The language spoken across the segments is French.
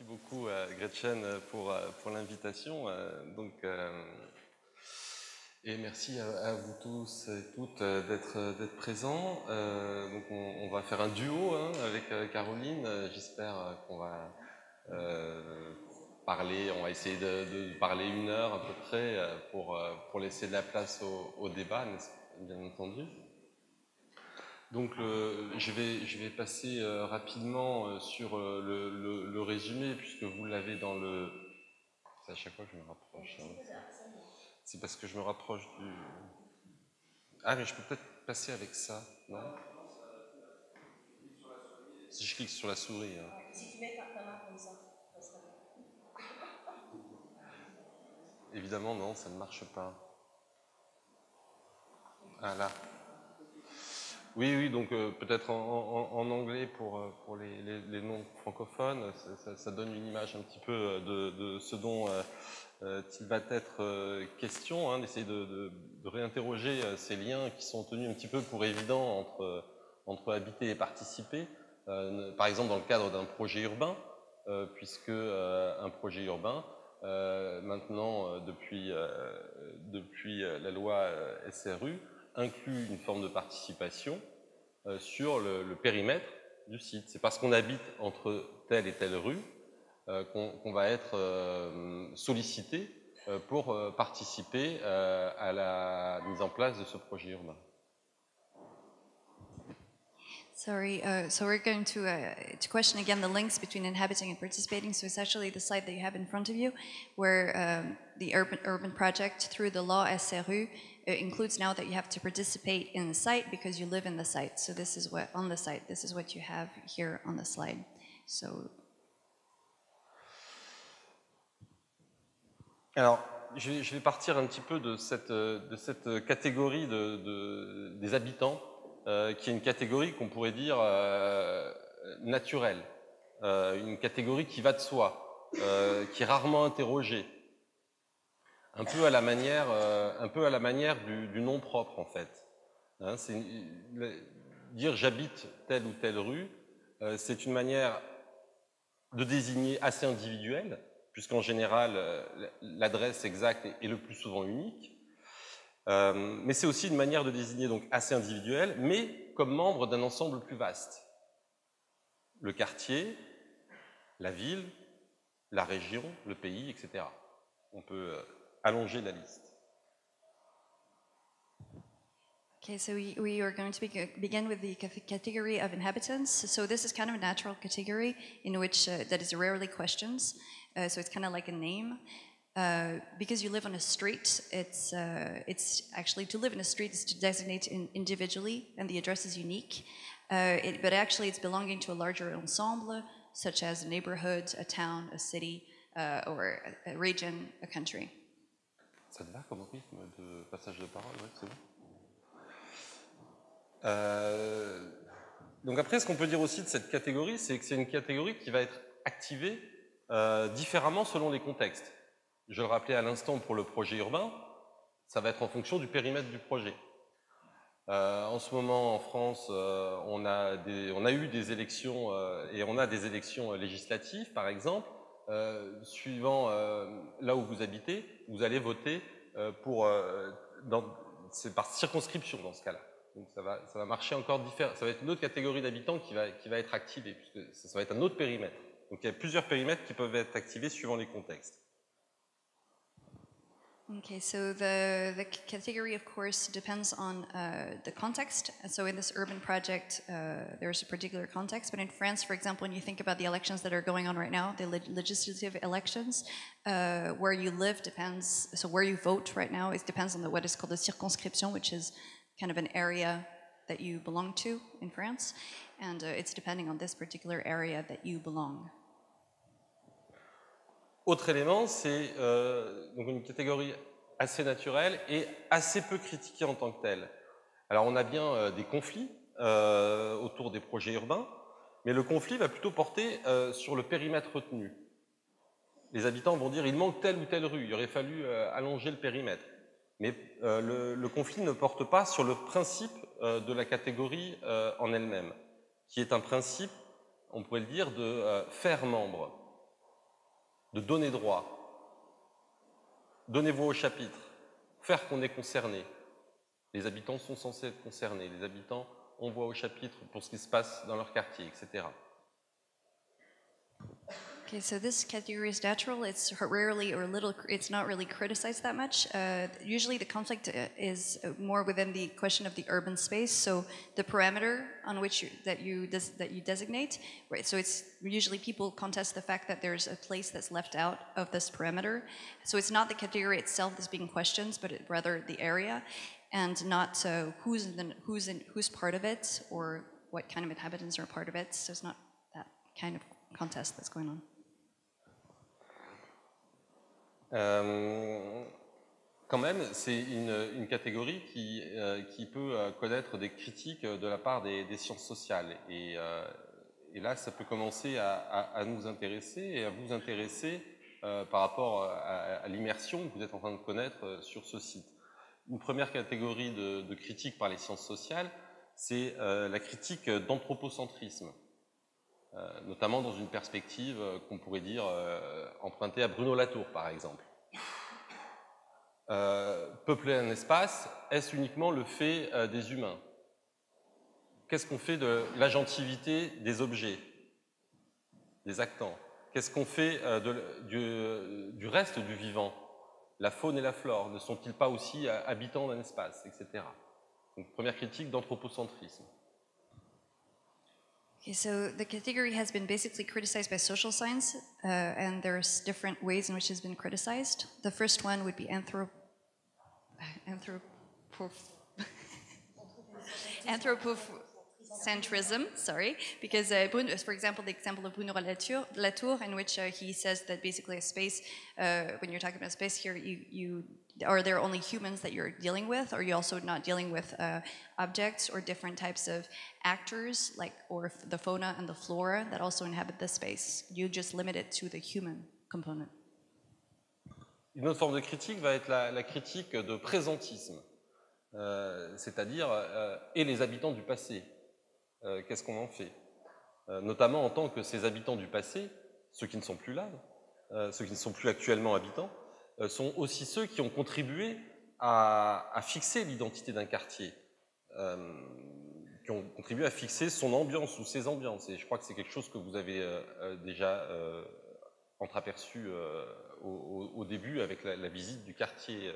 Merci beaucoup Gretchen pour l'invitation. Et merci à vous tous et toutes d'être présents. Donc on va faire un duo avec Caroline. J'espère qu'on va parler. On va essayer de parler 1 heure à peu près pour laisser de la place au débat, bien entendu. Donc je vais passer rapidement sur le résumé, puisque vous l'avez dans le... C'est à chaque fois que je me rapproche. C'est parce que je me rapproche du... Ah, mais je peux peut-être passer avec ça, non? Si je clique sur la souris. Si tu mets ta main comme ça, ça serait bien. Évidemment, non, ça ne marche pas. Ah là. Oui, donc peut-être en anglais pour les non francophones, ça donne une image un petit peu de ce dont il va être question, d'essayer de réinterroger ces liens qui sont tenus un petit peu pour évidents entre habiter et participer, par exemple dans le cadre d'un projet urbain, puisque un projet urbain, maintenant depuis la loi SRU, inclut une forme de participation sur le périmètre du site. C'est parce qu'on habite entre telle et telle rue qu'on va être sollicité pour participer à la mise en place de ce projet urbain. Sorry, so we're going to question again the links between inhabiting and participating. So it's actually the slide that you have in front of you, where the urban project through the law SRU includes now that you have to participate in the site because you live in the site. So this is what on the site. This is what you have here on the slide. So. Alors, je vais partir un petit peu de cette catégorie des habitants. Qui est une catégorie qu'on pourrait dire naturelle, une catégorie qui va de soi, qui est rarement interrogée, un peu à la manière du nom propre en fait. Dire j'habite telle ou telle rue, c'est une manière de désigner assez individuelle, puisqu'en général l'adresse exacte est le plus souvent unique. Mais c'est aussi une manière de désigner donc assez individuelle, mais comme membre d'un ensemble plus vaste. Le quartier, la ville, la région, le pays, etc. On peut allonger la liste. Okay, so we are going to begin with the category of inhabitants. So this is kind of a natural category in which that is rarely questioned. So it's kind of like a name. Because you live on a street, it's actually to live in a street is to designate individually, and the address is unique. But actually, it's belonging to a larger ensemble, such as a neighborhood, a town, a city, or a region, a country. Ça te va comme rythme de passage de parole, ouais, c'est bon. Donc après, ce qu'on peut dire aussi de cette catégorie, c'est que c'est une catégorie qui va être activée différemment selon les contextes. Je le rappelais à l'instant pour le projet urbain, ça va être en fonction du périmètre du projet. En ce moment, en France, on a eu des élections et on a des élections législatives, par exemple. Suivant là où vous habitez, vous allez voter c'est par circonscription dans ce cas-là. Donc ça va marcher encore différent. Ça va être une autre catégorie d'habitants qui va être activée, puisque ça va être un autre périmètre. Donc il y a plusieurs périmètres qui peuvent être activés suivant les contextes. Okay, so the category, of course, depends on the context. So in this urban project, there's a particular context. But in France, for example, when you think about the elections that are going on right now, the legislative elections, where you live depends. So where you vote right now, it depends on what is called the circonscription, which is kind of an area that you belong to in France, and it's depending on this particular area that you belong. Autre élément, c'est donc une catégorie assez naturelle et assez peu critiquée en tant que telle. Alors on a bien des conflits autour des projets urbains, mais le conflit va plutôt porter sur le périmètre retenu. Les habitants vont dire il manque telle ou telle rue, il aurait fallu allonger le périmètre. Mais le conflit ne porte pas sur le principe de la catégorie en elle-même, qui est un principe, on pourrait le dire, de faire membre. de donner droit. Donnez voix au chapitre, faire qu'on est concerné. Les habitants sont censés être concernés, les habitants ont voix au chapitre pour ce qui se passe dans leur quartier, etc. Okay, so this category is natural. It's rarely or little. It's not really criticized that much. Usually, the conflict is more within the question of the urban space. So the parameter on which that you designate. Right. So it's usually people contest the fact that there's a place that's left out of this parameter. So it's not the category itself that's being questioned, but rather the area, and not who's part of it or what kind of inhabitants are part of it. So it's not that kind of contest that's going on. Quand même, c'est une catégorie qui peut connaître des critiques de la part des sciences sociales. Et là, ça peut commencer à nous intéresser et à vous intéresser par rapport à l'immersion que vous êtes en train de connaître sur ce site. Une première catégorie de critiques par les sciences sociales, c'est la critique d'anthropocentrisme. Notamment dans une perspective qu'on pourrait dire empruntée à Bruno Latour, par exemple. Peupler un espace, est-ce uniquement le fait des humains? Qu'est-ce qu'on fait de l'agentivité des objets, des actants? Qu'est-ce qu'on fait du reste du vivant? La faune et la flore, ne sont-ils pas aussi habitants d'un espace, etc. Donc, première critique d'anthropocentrisme. Okay, so the category has been basically criticized by social science, and there's different ways in which it's been criticized. The first one would be anthropocentrism, sorry, because for example, the example of Bruno Latour, in which he says that basically a space, when you're talking about space here, you are there only humans that you're dealing with, or you're also not dealing with objects or different types of actors, or the fauna and the flora that also inhabit the space. You just limit it to the human component. Une autre forme de critique va être la critique de présentisme, c'est-à-dire et les habitants du passé. Qu'est-ce qu'on en fait? Notamment en tant que ces habitants du passé, ceux qui ne sont plus là, ceux qui ne sont plus actuellement habitants, sont aussi ceux qui ont contribué à fixer l'identité d'un quartier, qui ont contribué à fixer son ambiance ou ses ambiances. Et je crois que c'est quelque chose que vous avez déjà entreaperçu au début avec la visite du quartier.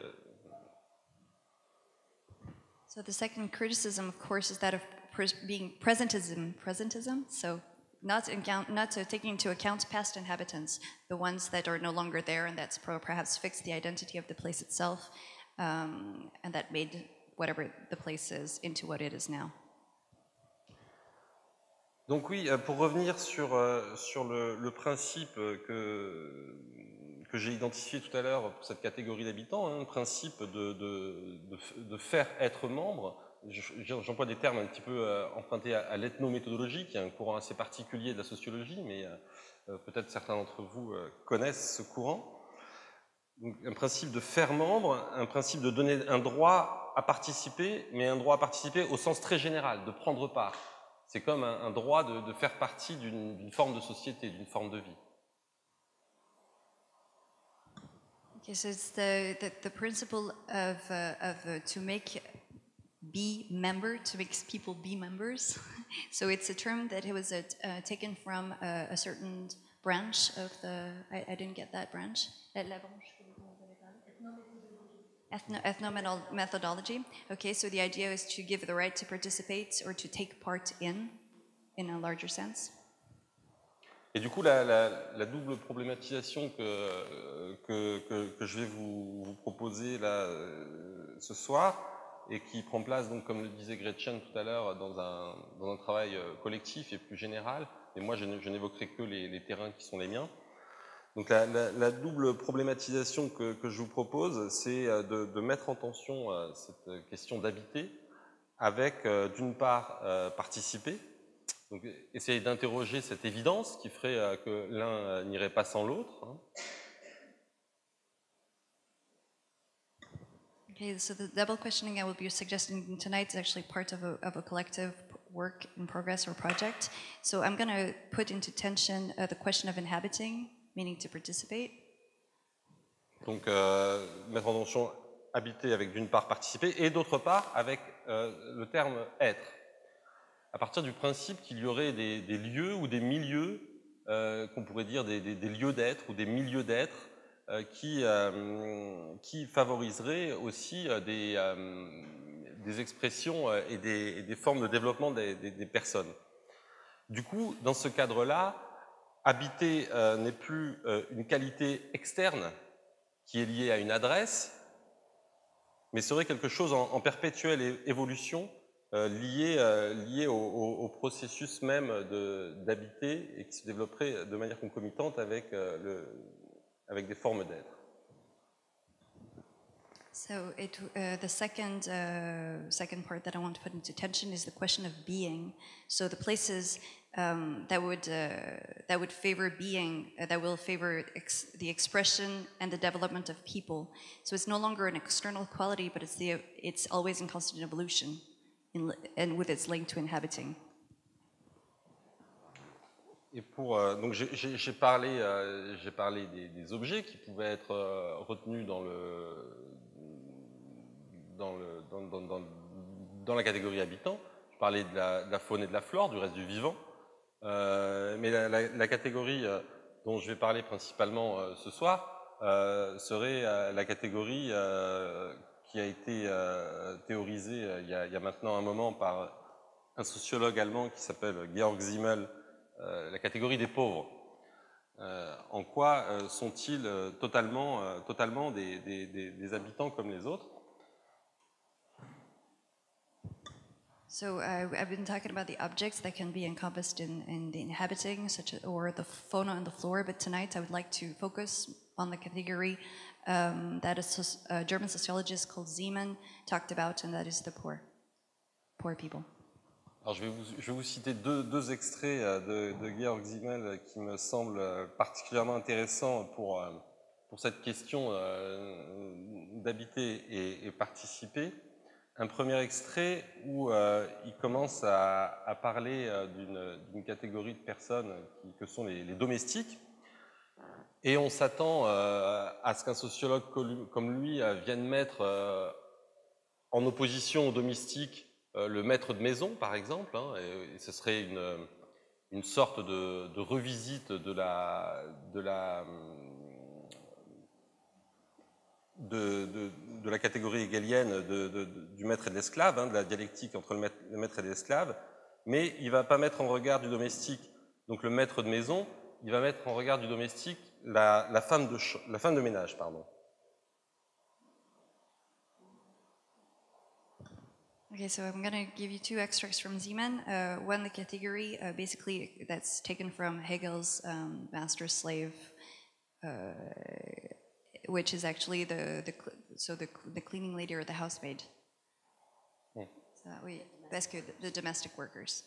So the second criticism, of course, is that of being presentism. So not taking into account past inhabitants, the ones that are no longer there and that's perhaps fixed the identity of the place itself, and that made whatever the place is into what it is now. Donc oui, pour revenir sur le principe que j'ai identifié tout à l'heure pour cette catégorie d'habitants, un principe de faire être membre. J'emploie des termes un petit peu empruntés à l'ethnométhodologie, qui est un courant assez particulier de la sociologie, mais peut-être certains d'entre vous connaissent ce courant. Donc, un principe de faire membre, un principe de donner un droit à participer, mais un droit à participer au sens très général, de prendre part. C'est comme un droit de faire partie d'une forme de société, d'une forme de vie. Okay, so it's the principle of to make people be members. So it's a term that was taken from a certain branch of the. I didn't get that branch. Ethnomethodology. Okay, so the idea is to give the right to participate or to take part in a larger sense. Et du coup, la double problématisation que je vais vous proposer là ce soir, et qui prend place, donc, comme le disait Gretchen tout à l'heure, dans un travail collectif et plus général, et moi je n'évoquerai que les terrains qui sont les miens. Donc la double problématisation que je vous propose, c'est de mettre en tension cette question d'habiter avec, d'une part, participer, donc essayer d'interroger cette évidence qui ferait que l'un n'irait pas sans l'autre. Okay, so the double questioning I will be suggesting tonight is actually part of a collective work in progress or project. So I'm going to put into tension the question of inhabiting meaning to participate. Donc, mettre en notion habiter avec d'une part participer et d'autre part avec le terme être. À partir du principe qu'il y aurait des lieux ou des milieux, qu'on pourrait dire des lieux d'être ou des milieux d'être, qui favoriseraient aussi des expressions et des formes de développement des personnes. Du coup, dans ce cadre-là, habiter n'est plus une qualité externe qui est liée à une adresse, mais serait quelque chose en perpétuelle évolution, lié au processus même d'habiter et qui se développerait de manière concomitante avec des formes d'être. So the second part that I want to put into tension is the question of being. So the places that would favor being, that will favor the expression and the development of people. So it's no longer an external quality, but it's always in constant evolution, and with its link to inhabiting. Et donc j'ai parlé des objets qui pouvaient être retenus dans la catégorie habitant. Je parlais de la faune et de la flore, du reste du vivant. Mais la catégorie dont je vais parler principalement ce soir serait la catégorie qui a été théorisée il y a maintenant un moment par un sociologue allemand qui s'appelle Georg Simmel, la catégorie des pauvres. En quoi sont-ils totalement des habitants comme les autres? So I've been talking about the objects that can be encompassed in the inhabiting, or the fauna and the flora, but tonight I would like to focus on the category that a German sociologist called Zeman talked about, and that is the poor people. Alors je vais vous citer deux extraits de Georg Simmel qui me semblent particulièrement intéressants pour cette question d'habiter et participer. Un premier extrait où il commence à parler d'une catégorie de personnes que sont les domestiques. Et on s'attend à ce qu'un sociologue comme lui vienne mettre en opposition aux domestiques le maître de maison, par exemple, hein, et ce serait une sorte de revisite de la catégorie hegelienne du maître et de l'esclave, hein, de la dialectique entre le maître et l'esclave, mais il ne va pas mettre en regard du domestique donc le maître de maison, il va mettre en regard du domestique la femme de ménage, pardon. Okay, so I'm going to give you two extracts from Zeman. One, the category, basically that's taken from Hegel's master-slave, which is actually the cleaning lady or the housemaid. So oui, parce que the domestic workers.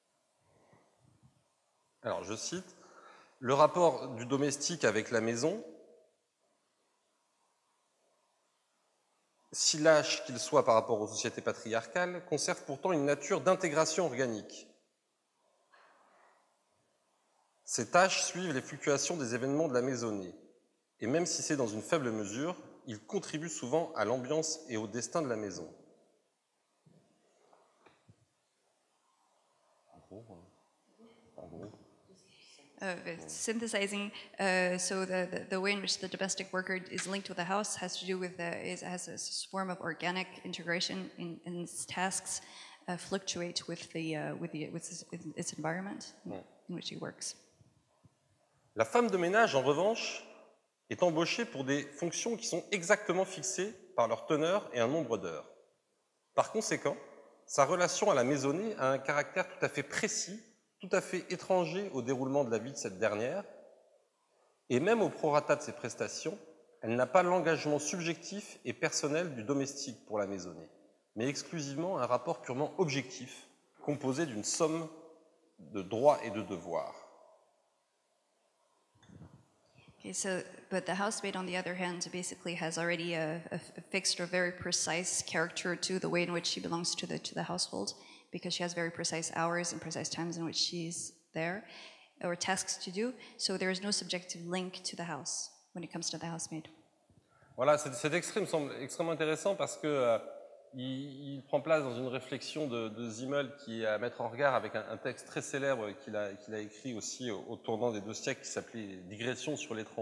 Alors je cite, le rapport du domestique avec la maison, si lâche qu'il soit par rapport aux sociétés patriarcales, conserve pourtant une nature d'intégration organique. Ces tâches suivent les fluctuations des événements de la maisonnée, et même si c'est dans une faible mesure, ils contribuent souvent à l'ambiance et au destin de la maison. Synthesizing, so the way in which the domestic worker is linked with the house has to do with has a form of organic integration in its tasks fluctuate with its environment in which he works. La femme de ménage, en revanche, est embauchée pour des fonctions qui sont exactement fixées par leur teneur et un nombre d'heures. Par conséquent, sa relation à la maisonnée a un caractère tout à fait précis, tout à fait étranger au déroulement de la vie de cette dernière, et même au prorata de ses prestations, elle n'a pas l'engagement subjectif et personnel du domestique pour la maisonnée, mais exclusivement un rapport purement objectif, composé d'une somme de droits et de devoirs. Okay, but the housemaid, on the other hand, basically has already a fixed or very precise character to the way in which she belongs to the household, because she has very precise hours and precise times in which she's there. or tasks to do. So there is no subjective link to the house when it comes to the housemaid. Voilà, cet extrait me semble extrêmement intéressant parce que il prend place dans une réflexion de Simmel qui est à mettre en regard avec un texte très célèbre qu'il a écrit aussi au tournant des 2 siècles qui s'appelait « Digression sur l'étranger »,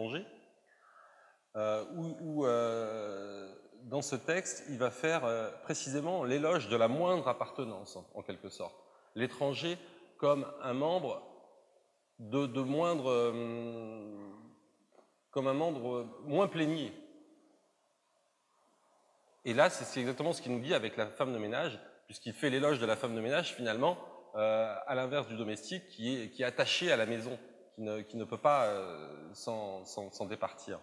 où dans ce texte, il va faire précisément l'éloge de la moindre appartenance, en quelque sorte. L'étranger comme un membre de moindre, comme un membre moins plénier. Et là, c'est exactement ce qu'il nous dit avec la femme de ménage, puisqu'il fait l'éloge de la femme de ménage, finalement, à l'inverse du domestique, qui est attaché à la maison, qui ne peut pas s'en départir.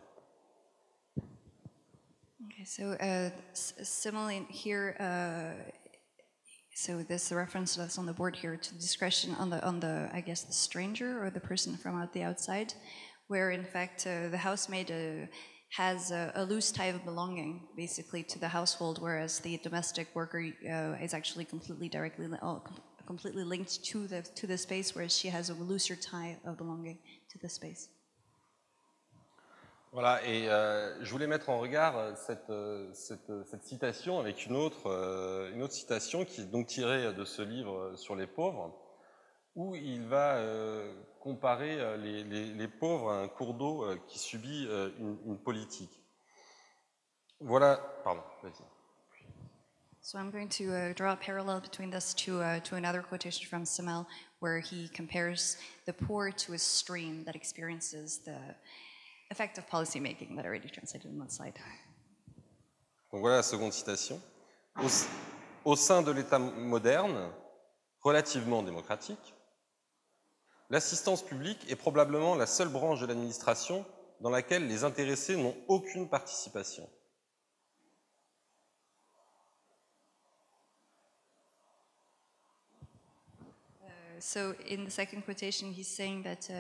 Okay, so similarly here, so this reference that's on the board here to discretion on the I guess the stranger or the person from the outside, where in fact the housemaid has a loose tie of belonging basically to the household, whereas the domestic worker is actually completely linked to the space, whereas she has a looser tie of belonging to the space. Voilà, et je voulais mettre en regard cette citation avec une autre citation qui est donc tirée de ce livre sur les pauvres, où il va comparer les pauvres à un cours d'eau qui subit une politique. Voilà, pardon, vas-y. So I'm going to draw a parallel between this to another quotation from Simmel, where he compares the poor to a stream that experiences the effect of policy making that I already translated on that slide. Donc voilà la seconde citation. Au sein de l'État moderne, relativement démocratique, l'assistance publique est probablement la seule branche de l'administration dans laquelle les intéressés n'ont aucune participation. So in the second quotation, he's saying that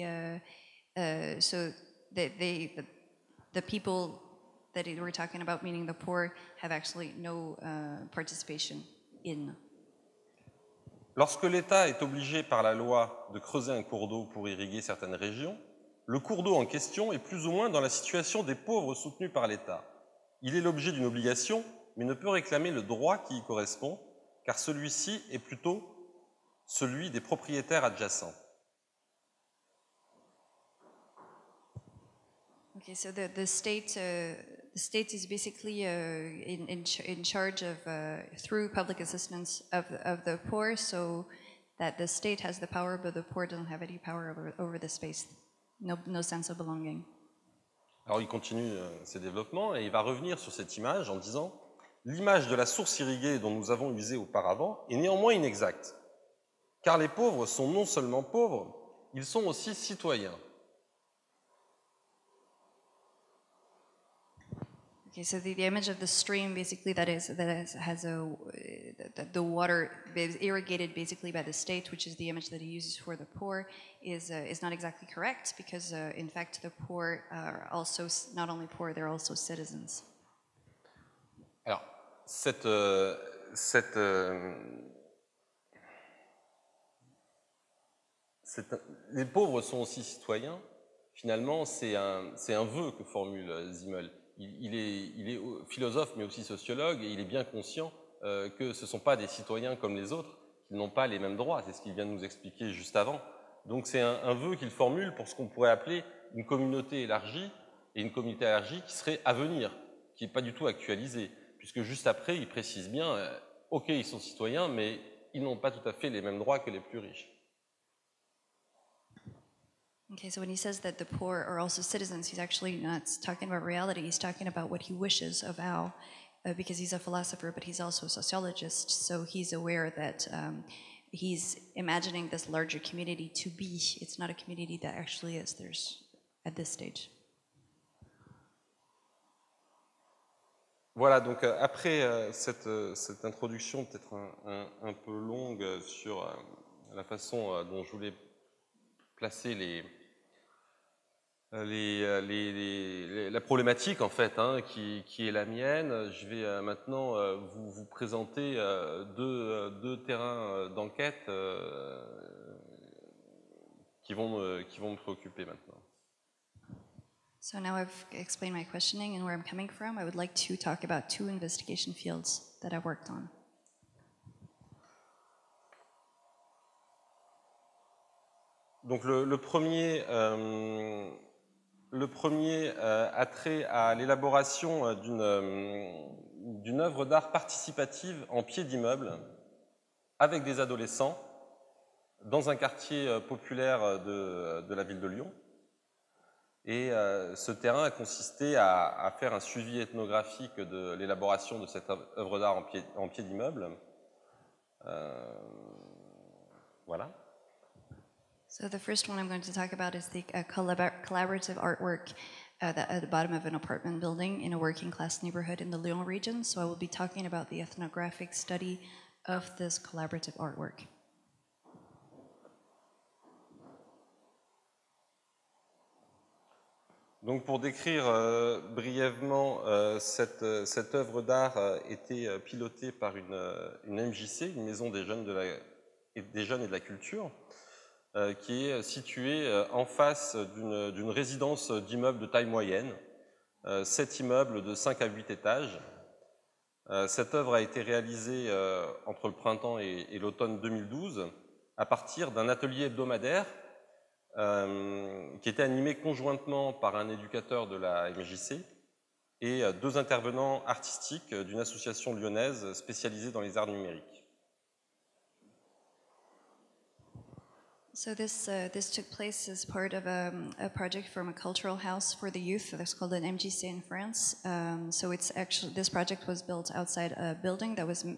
the people that we're talking about, meaning the poor, have actually no participation in. Lorsque l'État est obligé par la loi de creuser un cours d'eau pour irriguer certaines régions, le cours d'eau en question est plus ou moins dans la situation des pauvres soutenus par l'État. Il est l'objet d'une obligation, mais ne peut réclamer le droit qui y correspond, car celui-ci est plutôt celui des propriétaires adjacents. Okay, so the state is basically in charge of through public assistance of the poor, so that the state has the power, but the poor don't have any power over the space. No sense of belonging. Alors il continue ses développements et il va revenir sur cette image en disant « L'image de la source irriguée dont nous avons usé auparavant est néanmoins inexacte, car les pauvres sont non seulement pauvres, ils sont aussi citoyens. » Okay, so the image of the stream, basically, has the water is irrigated basically by the state, which is the image that he uses for the poor, is not exactly correct, because in fact the poor are also not only poor, they're also citizens. Alors, les pauvres sont aussi citoyens. Finalement, c'est un vœu que formule Simmel. Il est philosophe, mais aussi sociologue, et il est bien conscient que ce ne sont pas des citoyens comme les autres, qu'ils n'ont pas les mêmes droits. C'est ce qu'il vient de nous expliquer juste avant. Donc c'est un vœu qu'il formule pour ce qu'on pourrait appeler une communauté élargie, et une communauté élargie qui serait à venir, qui n'est pas du tout actualisée, puisque juste après, il précise bien, ok, ils sont citoyens, mais ils n'ont pas tout à fait les mêmes droits que les plus riches. Okay, so when he says that the poor are also citizens, he's actually not talking about reality, he's talking about what he wishes of Al, because he's a philosopher, but he's also a sociologist, so he's aware that he's imagining this larger community to be. It's not a community that actually is, there's at this stage. Voilà, donc après cette introduction peut-être un peu longue sur la façon dont je voulais placer la problématique en fait qui est la mienne, je vais maintenant vous présenter deux terrains d'enquête qui vont me préoccuper maintenant. So now I've explained my questioning and where I'm coming from. I would like to talk about 2 investigation fields that I've worked on. Donc le premier a trait à l'élaboration d'une œuvre d'art participative en pied d'immeuble avec des adolescents dans un quartier populaire de la ville de Lyon. Et ce terrain a consisté à faire un suivi ethnographique de l'élaboration de cette œuvre d'art en pied d'immeuble. Voilà. So the first one I'm going to talk about is the collaborative artwork at the bottom of an apartment building in a working class neighborhood in the Lyon region. So I will be talking about the ethnographic study of this collaborative artwork. Donc pour décrire brièvement, cette œuvre d'art était pilotée par une MJC, une maison des jeunes, et de la culture, qui est située en face d'une résidence d'immeubles de taille moyenne, 7 immeubles de 5 à 8 étages. Cette œuvre a été réalisée entre le printemps et l'automne 2012 à partir d'un atelier hebdomadaire qui était animé conjointement par un éducateur de la MJC et 2 intervenants artistiques d'une association lyonnaise spécialisée dans les arts numériques. So this took place as part of a project from a cultural house for the youth that's called an MJC in France. So it's actually, this project was built outside a building that was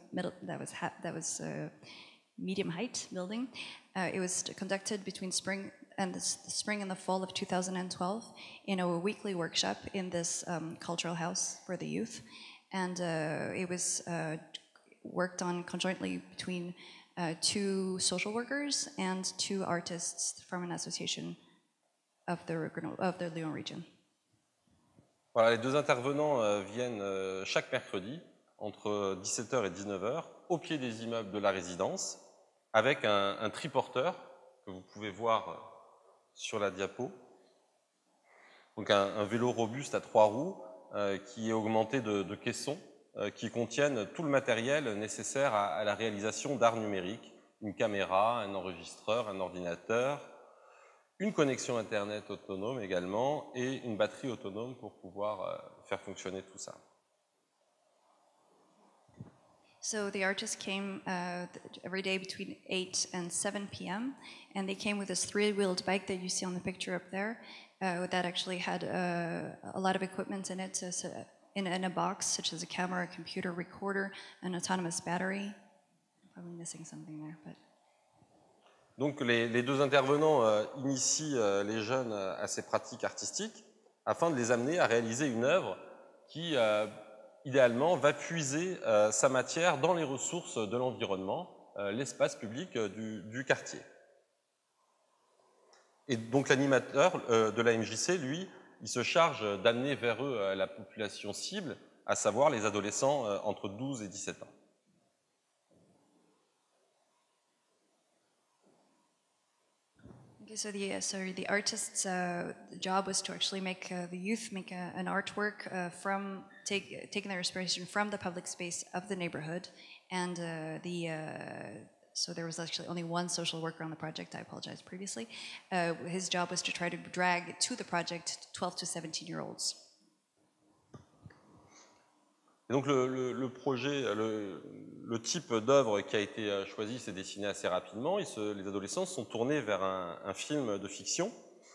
medium height building. It was conducted between spring and the fall of 2012 in a weekly workshop in this cultural house for the youth, and it was worked on conjointly between 2 social workers and 2 artists from an association of the Lyon region. Voilà, les 2 intervenants viennent chaque mercredi entre 17h et 19h au pied des immeubles de la résidence avec un triporteur que vous pouvez voir sur la diapo. Donc un vélo robuste à 3 roues qui est augmenté de caissons qui contiennent tout le matériel nécessaire à la réalisation d'art numérique, une caméra, un enregistreur, un ordinateur, une connexion Internet autonome également et une batterie autonome pour pouvoir faire fonctionner tout ça. So the artists came every day between 8 and 7 p.m. and they came with this 3-wheeled bike that you see on the picture up there that actually had a lot of equipment in it in a box, such as a camera, a computer, recorder, an autonomous battery. I'm probably missing something there, but... Donc les 2 intervenants initient les jeunes à ces pratiques artistiques afin de les amener à réaliser une œuvre qui, idéalement, va puiser sa matière dans les ressources de l'environnement, l'espace public du quartier. Et donc l'animateur de la MJC, lui, il se charge d'amener vers eux la population cible, à savoir les adolescents entre 12 et 17 ans. Okay, so the artist's job was to actually make the youth make an artwork from taking their inspiration from the public space of the neighborhood, and so there was actually only 1 social worker on the project. I apologize previously. His job was to try to drag to the project 12 to 17-year-olds. Et donc le projet, le type d'œuvre qui a été choisi s'est dessiné assez rapidement. Les adolescents sont tournés vers un film de fiction.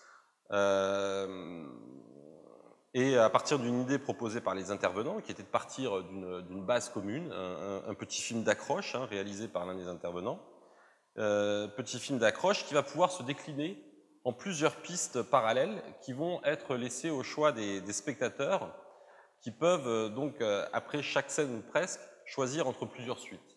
Et à partir d'une idée proposée par les intervenants, qui était de partir d'une base commune, un petit film d'accroche réalisé par l'un des intervenants, petit film d'accroche qui va pouvoir se décliner en plusieurs pistes parallèles qui vont être laissées au choix des spectateurs, qui peuvent donc, après chaque scène ou presque, choisir entre plusieurs suites.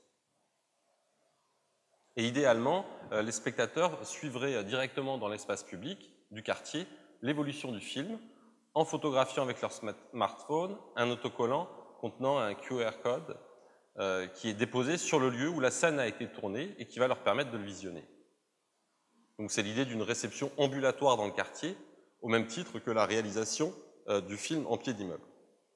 Et idéalement, les spectateurs suivraient directement dans l'espace public du quartier l'évolution du film, en photographiant avec leur smartphone un autocollant contenant un QR code qui est déposé sur le lieu où la scène a été tournée et qui va leur permettre de le visionner. Donc c'est l'idée d'une réception ambulatoire dans le quartier, au même titre que la réalisation du film en pied d'immeuble.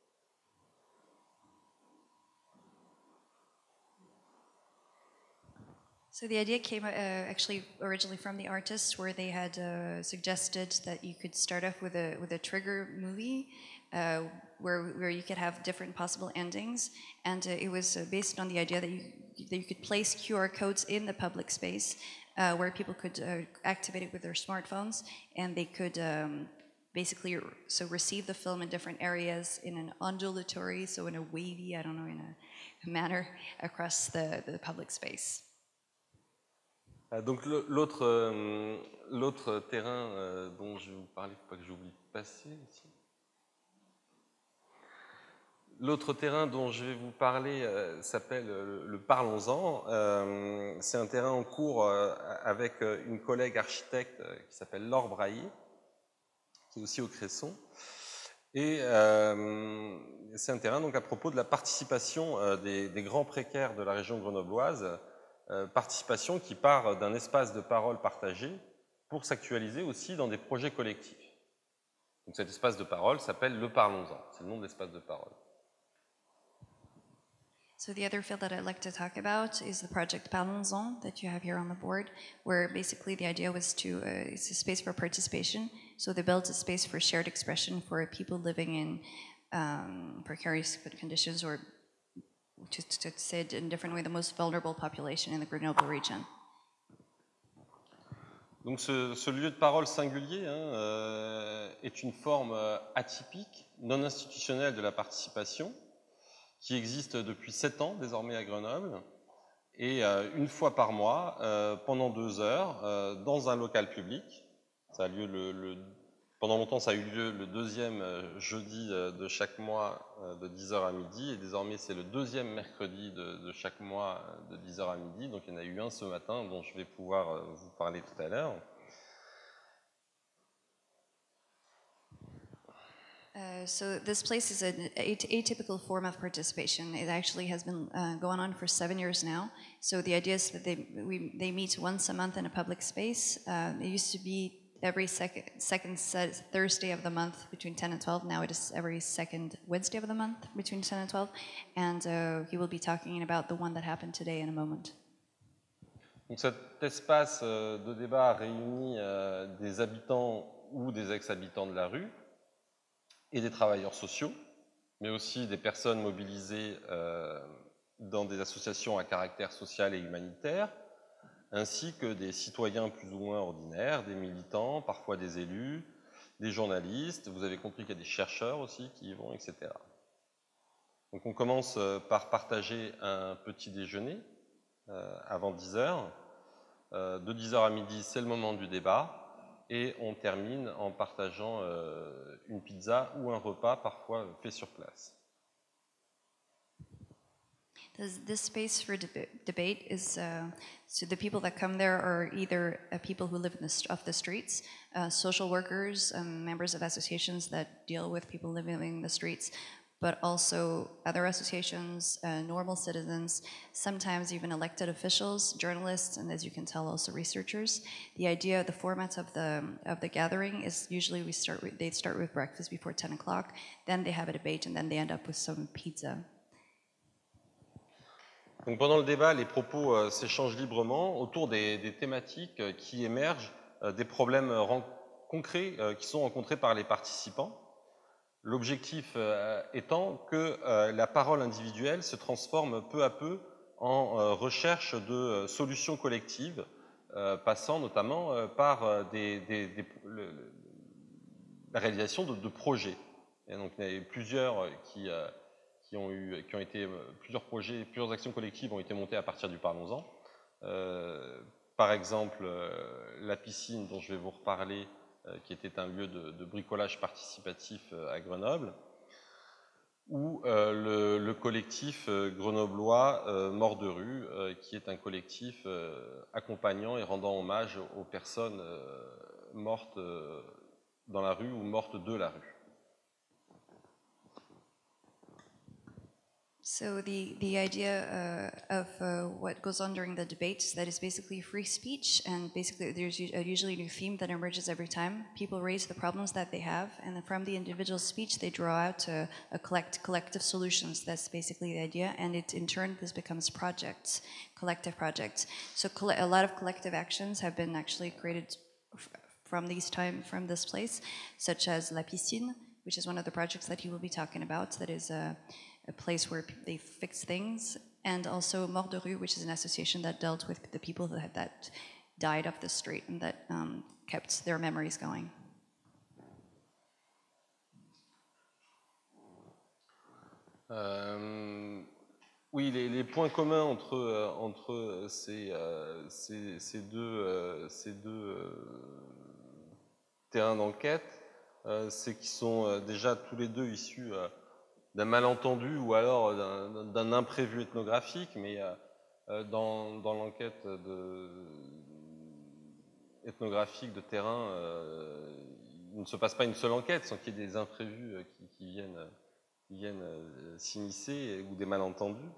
So the idea came actually originally from the artists, where they had suggested that you could start off with a trigger movie, where you could have different possible endings, and it was based on the idea that you could place QR codes in the public space, where people could activate it with their smartphones, and they could basically receive the film in different areas in an undulatory, so in a wavy, I don't know, in a manner across the public space. Donc l'autre terrain dont je vais vous parler, il ne faut pas que j'oublie de passer ici. L'autre terrain dont je vais vous parler s'appelle le Parlons-en. C'est un terrain en cours avec une collègue architecte qui s'appelle Laure Brailly, qui est aussi au Cresson. Et c'est un terrain donc à propos de la participation des grands précaires de la région grenobloise, participation qui part d'un espace de parole partagé pour s'actualiser aussi dans des projets collectifs. Donc cet espace de parole s'appelle le Parlons-en, c'est le nom de l'espace de parole. So the other field that I'd like to talk about is the project Parlons-en that you have here on the board, where basically the idea was to, it's a space for participation, so they built a space for shared expression for people living in precarious conditions, or to say it in a different way, the most vulnerable population in the Grenoble region. Donc ce lieu de parole singulier est une forme atypique, non institutionnelle de la participation, qui existe depuis 7 ans désormais à Grenoble, et une fois par mois, pendant 2 heures, dans un local public. Ça a lieu pendant longtemps, ça a eu lieu le deuxième jeudi de chaque mois de 10h à midi, et désormais c'est le deuxième mercredi de chaque mois de 10h à midi, donc il y en a eu un ce matin dont je vais pouvoir vous parler tout à l'heure. So this place is an atypical form of participation. It actually has been going on for 7 years now. So the idea is that they meet once a month in a public space. It used to be every second Thursday of the month between 10 and 12. Now it is every second Wednesday of the month between 10 and 12. And he will be talking about the one that happened today in a moment. Donc cet espace de débat réunit des habitants ou des ex-habitants de la rue et des travailleurs sociaux, mais aussi des personnes mobilisées dans des associations à caractère social et humanitaire, ainsi que des citoyens plus ou moins ordinaires, des militants, parfois des élus, des journalistes. Vous avez compris qu'il y a des chercheurs aussi qui y vont, etc. Donc on commence par partager un petit déjeuner avant 10h. De 10h à midi, c'est le moment du débat. Et on termine en partageant une pizza ou un repas, parfois fait sur place. This space for debate is, so the people that come there are either people who live off the streets, social workers, members of associations that deal with people living in the streets, but also other associations, normal citizens, sometimes even elected officials, journalists, and as you can tell, also researchers. The idea, the format of the gathering is usually they start with breakfast before 10 o'clock, then they have a debate, and then they end up with some pizza. Donc pendant le débat, les propos s'échangent librement autour des thématiques qui émergent, des problèmes concrets qui sont rencontrés par les participants. L'objectif étant que la parole individuelle se transforme peu à peu en recherche de solutions collectives, passant notamment par la réalisation de projets. Et donc il y a eu plusieurs plusieurs projets, plusieurs actions collectives ont été montées à partir du Parlons-en. Par exemple, la piscine dont je vais vous reparler, qui était un lieu de bricolage participatif à Grenoble, ou le collectif grenoblois Mort de rue, qui est un collectif accompagnant et rendant hommage aux personnes mortes dans la rue ou mortes de la rue. So the idea of what goes on during the debates, that is basically free speech, and basically there's usually a new theme that emerges every time. People raise the problems that they have, and then from the individual speech they draw out a collective solutions. That's basically the idea, and in turn this becomes projects, collective projects. So a lot of collective actions have been actually created from this place, such as La Piscine, which is one of the projects that he will be talking about. That is a place where they fix things, and also Mort de Rue, which is an association that dealt with the people that died off the street and that kept their memories going. Oui, les points communs entre ces deux terrains d'enquête, c'est qu'ils sont déjà tous les deux issus d'un malentendu ou alors d'un imprévu ethnographique, mais dans l'enquête ethnographique de terrain, il ne se passe pas une seule enquête sans qu'il y ait des imprévus qui viennent s'immiscer ou des malentendus.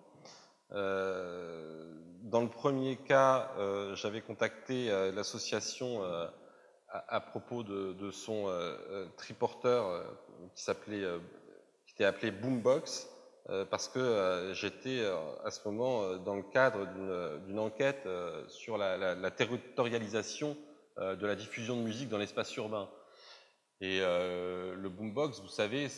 Dans le premier cas, j'avais contacté l'association à propos de son triporteur qui était appelé Boombox, parce que j'étais à ce moment dans le cadre d'une enquête sur la territorialisation de la diffusion de musique dans l'espace urbain. Et le Boombox, vous savez,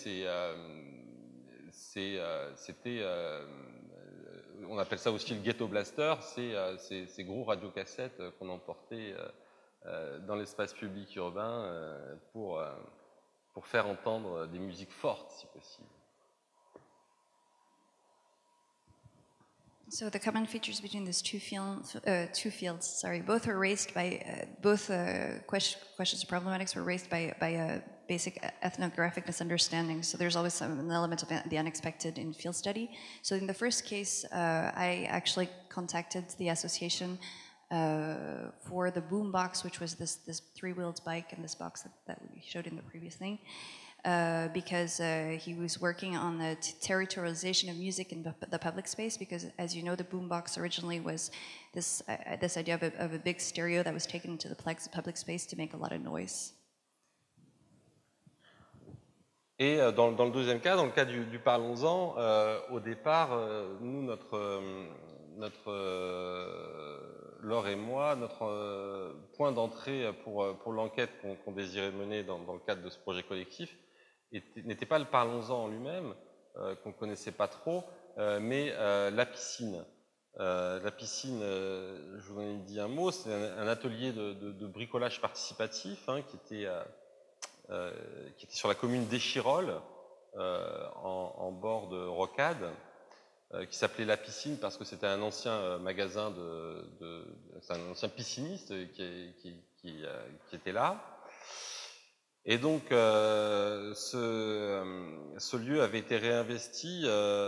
c'était on appelle ça aussi le ghetto blaster, c'est ces gros radiocassettes qu'on emportait dans l'espace public urbain pour faire entendre des musiques fortes, si possible. So the common features between these two fields, both were raised by questions of problematics were raised by a basic ethnographic misunderstanding. So there's always an element of the unexpected in field study. So in the first case, I actually contacted the association for the Boombox, which was this three-wheeled bike and this box that we showed in the previous thing. Because he was working on the territorialization of music in the public space, because as you know, the boombox originally was this idea of a big stereo that was taken into the public space to make a lot of noise. Et dans le deuxième cas, dans le cas du Parlons-en, au départ, nous, Laure et moi, notre point d'entrée pour l'enquête qu'on désirait mener dans le cadre de ce projet collectif n'était pas le Parlons-en en lui-même, qu'on ne connaissait pas trop, mais La Piscine. La Piscine, je vous en ai dit un mot, c'est un atelier de bricolage participatif qui était sur la commune d'Échirolles, en bord de Rocade, qui s'appelait La Piscine parce que c'était un ancien magasin c'est un ancien pisciniste qui était là. Et donc ce lieu avait été réinvesti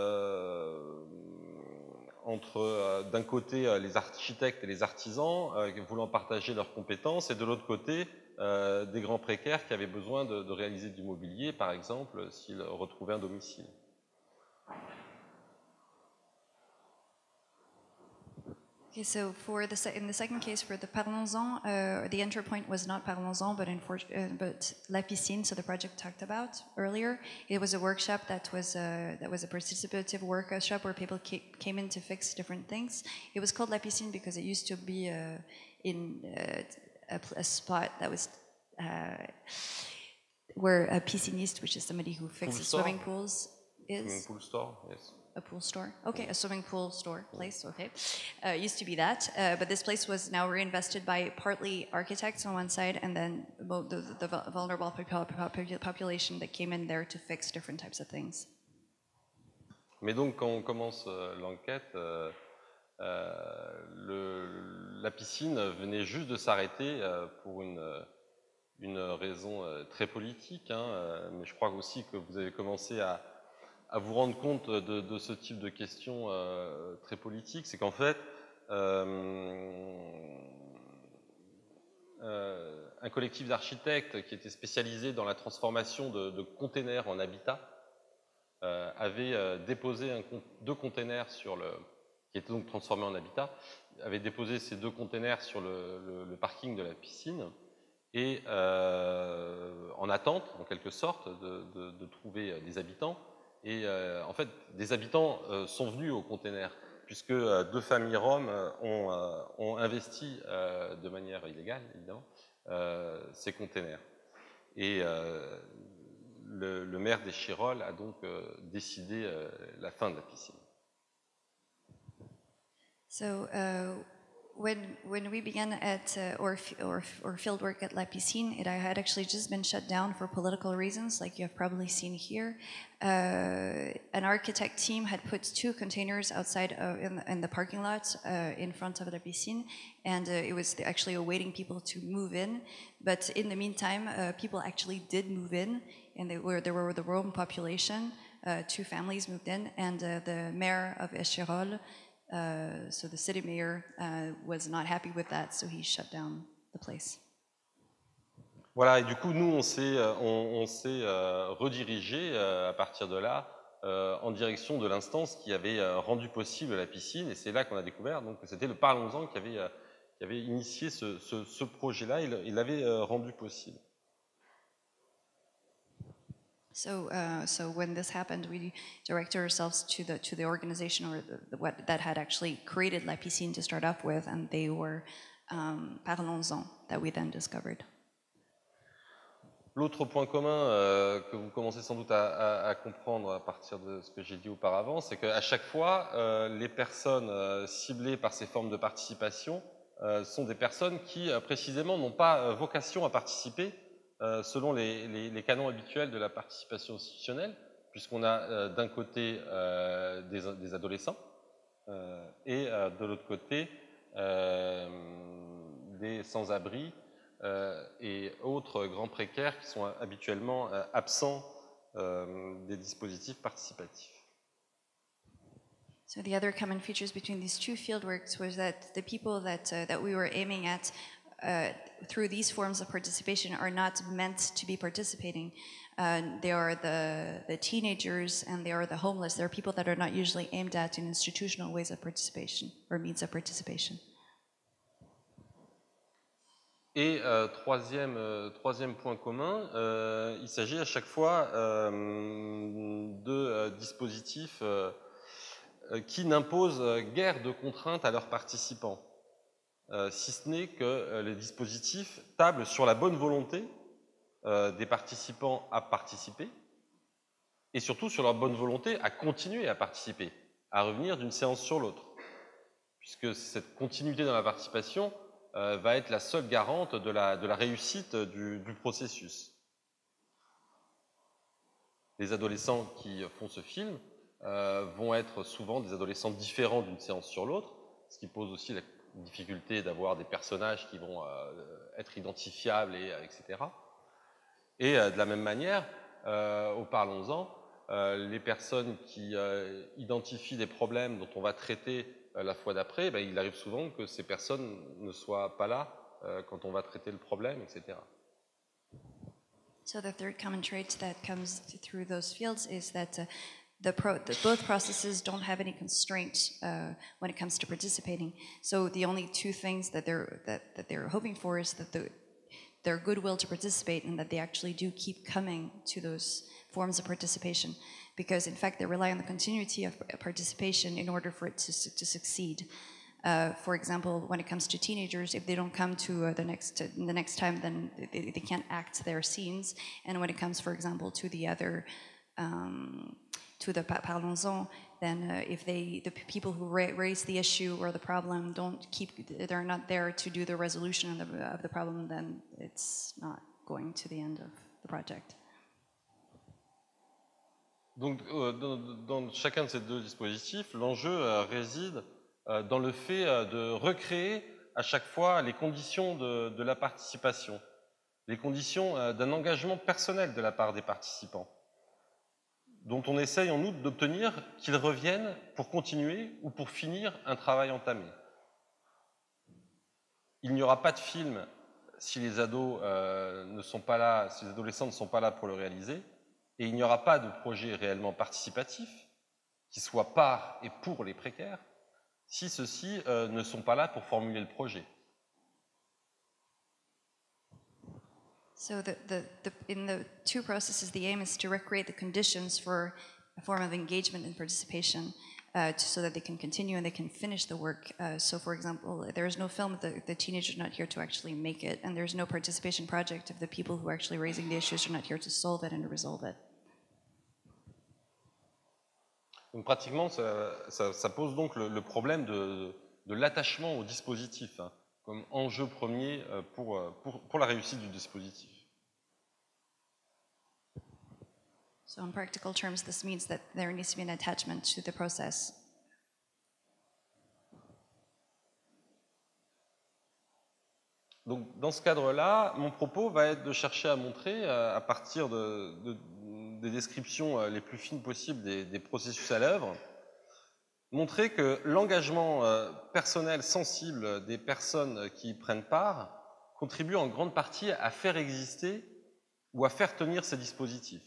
entre d'un côté les architectes et les artisans voulant partager leurs compétences, et de l'autre côté des grands précaires qui avaient besoin de réaliser du mobilier, par exemple, s'ils retrouvaient un domicile. Okay, so in the second case, for the Parlons-en, the entry point was not Parlons-en, but La Piscine, so the project talked about earlier. It was a workshop that was a participative workshop where people came in to fix different things. It was called La Piscine because it used to be in a spot that was where a pisciniste, which is somebody who fixes swimming pools, is. Swimming pool store, yes. A pool store? Okay, a swimming pool store place, okay. Used to be that, but this place was now reinvested by partly architects on one side, and then the vulnerable population that came in there to fix different types of things. Mais donc, quand on commence l'enquête, La Piscine venait juste de s'arrêter pour une raison très politique, mais je crois aussi que vous avez commencé à vous rendre compte de ce type de questions très politiques. C'est qu'en fait, un collectif d'architectes qui était spécialisé dans la transformation de containers en habitat avait déposé deux containers qui étaient donc transformés en habitat, avait déposé ces deux containers sur le parking de la piscine et en attente, en quelque sorte, de trouver des habitants. Et en fait, des habitants sont venus aux containers, puisque deux familles roms ont investi de manière illégale, évidemment, ces containers. Et le maire d'Échirolles a donc décidé la fin de la piscine. So when we began at or field work at La Piscine, it had actually just been shut down for political reasons, like you have probably seen here. An architect team had put two containers outside in the parking lot in front of La Piscine, and it was actually awaiting people to move in. But in the meantime, people actually did move in, and there were the Rome population. Two families moved in, and the mayor of Échirolles, so the city mayor was not happy with that, so he shut down the place. Voilà, et du coup, nous, on s'est redirigé à partir de là en direction de l'instance qui avait rendu possible la piscine, et c'est là qu'on a découvert, donc c'était le Parlons-en qui avait initié ce projet-là, il l'avait rendu possible. So when this happened, we directed ourselves to the organization or that had actually created La Piscine to start off with, and they were Parlons-en that we then discovered. L'autre point commun que vous commencez sans doute à comprendre à partir de ce que j'ai dit auparavant, c'est qu'à chaque fois, les personnes ciblées par ces formes de participation sont des personnes qui, précisément, n'ont pas vocation à participer selon les canons habituels de la participation institutionnelle, puisqu'on a d'un côté des adolescents et de l'autre côté des sans-abri et autres grands précaires qui sont habituellement absents des dispositifs participatifs. So the other common features between these two fieldworks was that the people that we were aiming at through these forms of participation are not meant to be participating. They are the teenagers and they are the homeless. They are people that are not usually aimed at in institutional ways of participation or means of participation. Et troisième point commun, il s'agit à chaque fois de dispositifs qui n'imposent guère de contraintes à leurs participants, si ce n'est que les dispositifs tablent sur la bonne volonté des participants à participer et surtout sur leur bonne volonté à continuer à participer, à revenir d'une séance sur l'autre, puisque cette continuité dans la participation va être la seule garante de la réussite du processus. Les adolescents qui font ce film vont être souvent des adolescents différents d'une séance sur l'autre, ce qui pose aussi la difficulté d'avoir des personnages qui vont être identifiables, etc. Et de la même manière, au Parlons-en, les personnes qui identifient des problèmes dont on va traiter la fois d'après, il arrive souvent que ces personnes ne soient pas là quand on va traiter le problème, etc. So the third common trait that comes through those fields is that both processes don't have any constraint when it comes to participating. So the only two things that they're hoping for is that their goodwill to participate and that they actually do keep coming to those forms of participation, because in fact they rely on the continuity of participation in order for it to succeed. For example, when it comes to teenagers, if they don't come to the next time, then they can't act their scenes. And when it comes, for example, to the other to the Parlons-en, then if the people who raise the issue or the problem they're not there to do the resolution of the problem, then it's not going to the end of the project. Donc, dans chacun de ces deux dispositifs, l'enjeu réside dans le fait de recréer à chaque fois les conditions de la participation, les conditions d'un engagement personnel de la part des participants, dont on essaye en outre d'obtenir qu'ils reviennent pour continuer ou pour finir un travail entamé. Il n'y aura pas de film si les ados ne sont pas là, si les adolescents ne sont pas là pour le réaliser. et il n'y aura pas de projet réellement participatif qui soit par et pour les précaires si ceux-ci ne sont pas là pour formuler le projet. So in the two processes, the aim is to recreate the conditions for a form of engagement and participation so that they can continue and they can finish the work. So for example, there is no film, the teenagers are not here to actually make it, and there's no participation project if the people who are actually raising the issues are not here to solve it and to resolve it. Donc pratiquement, ça pose donc le problème de l'attachement au dispositif, hein, comme enjeu premier pour la réussite du dispositif. So in practical terms, this means that there needs to be an attachment to the process. Donc dans ce cadre-là, mon propos va être de chercher à montrer, à partir des descriptions les plus fines possibles des processus à l'œuvre, montrer que l'engagement personnel sensible des personnes qui y prennent part contribue en grande partie à faire exister ou à faire tenir ces dispositifs.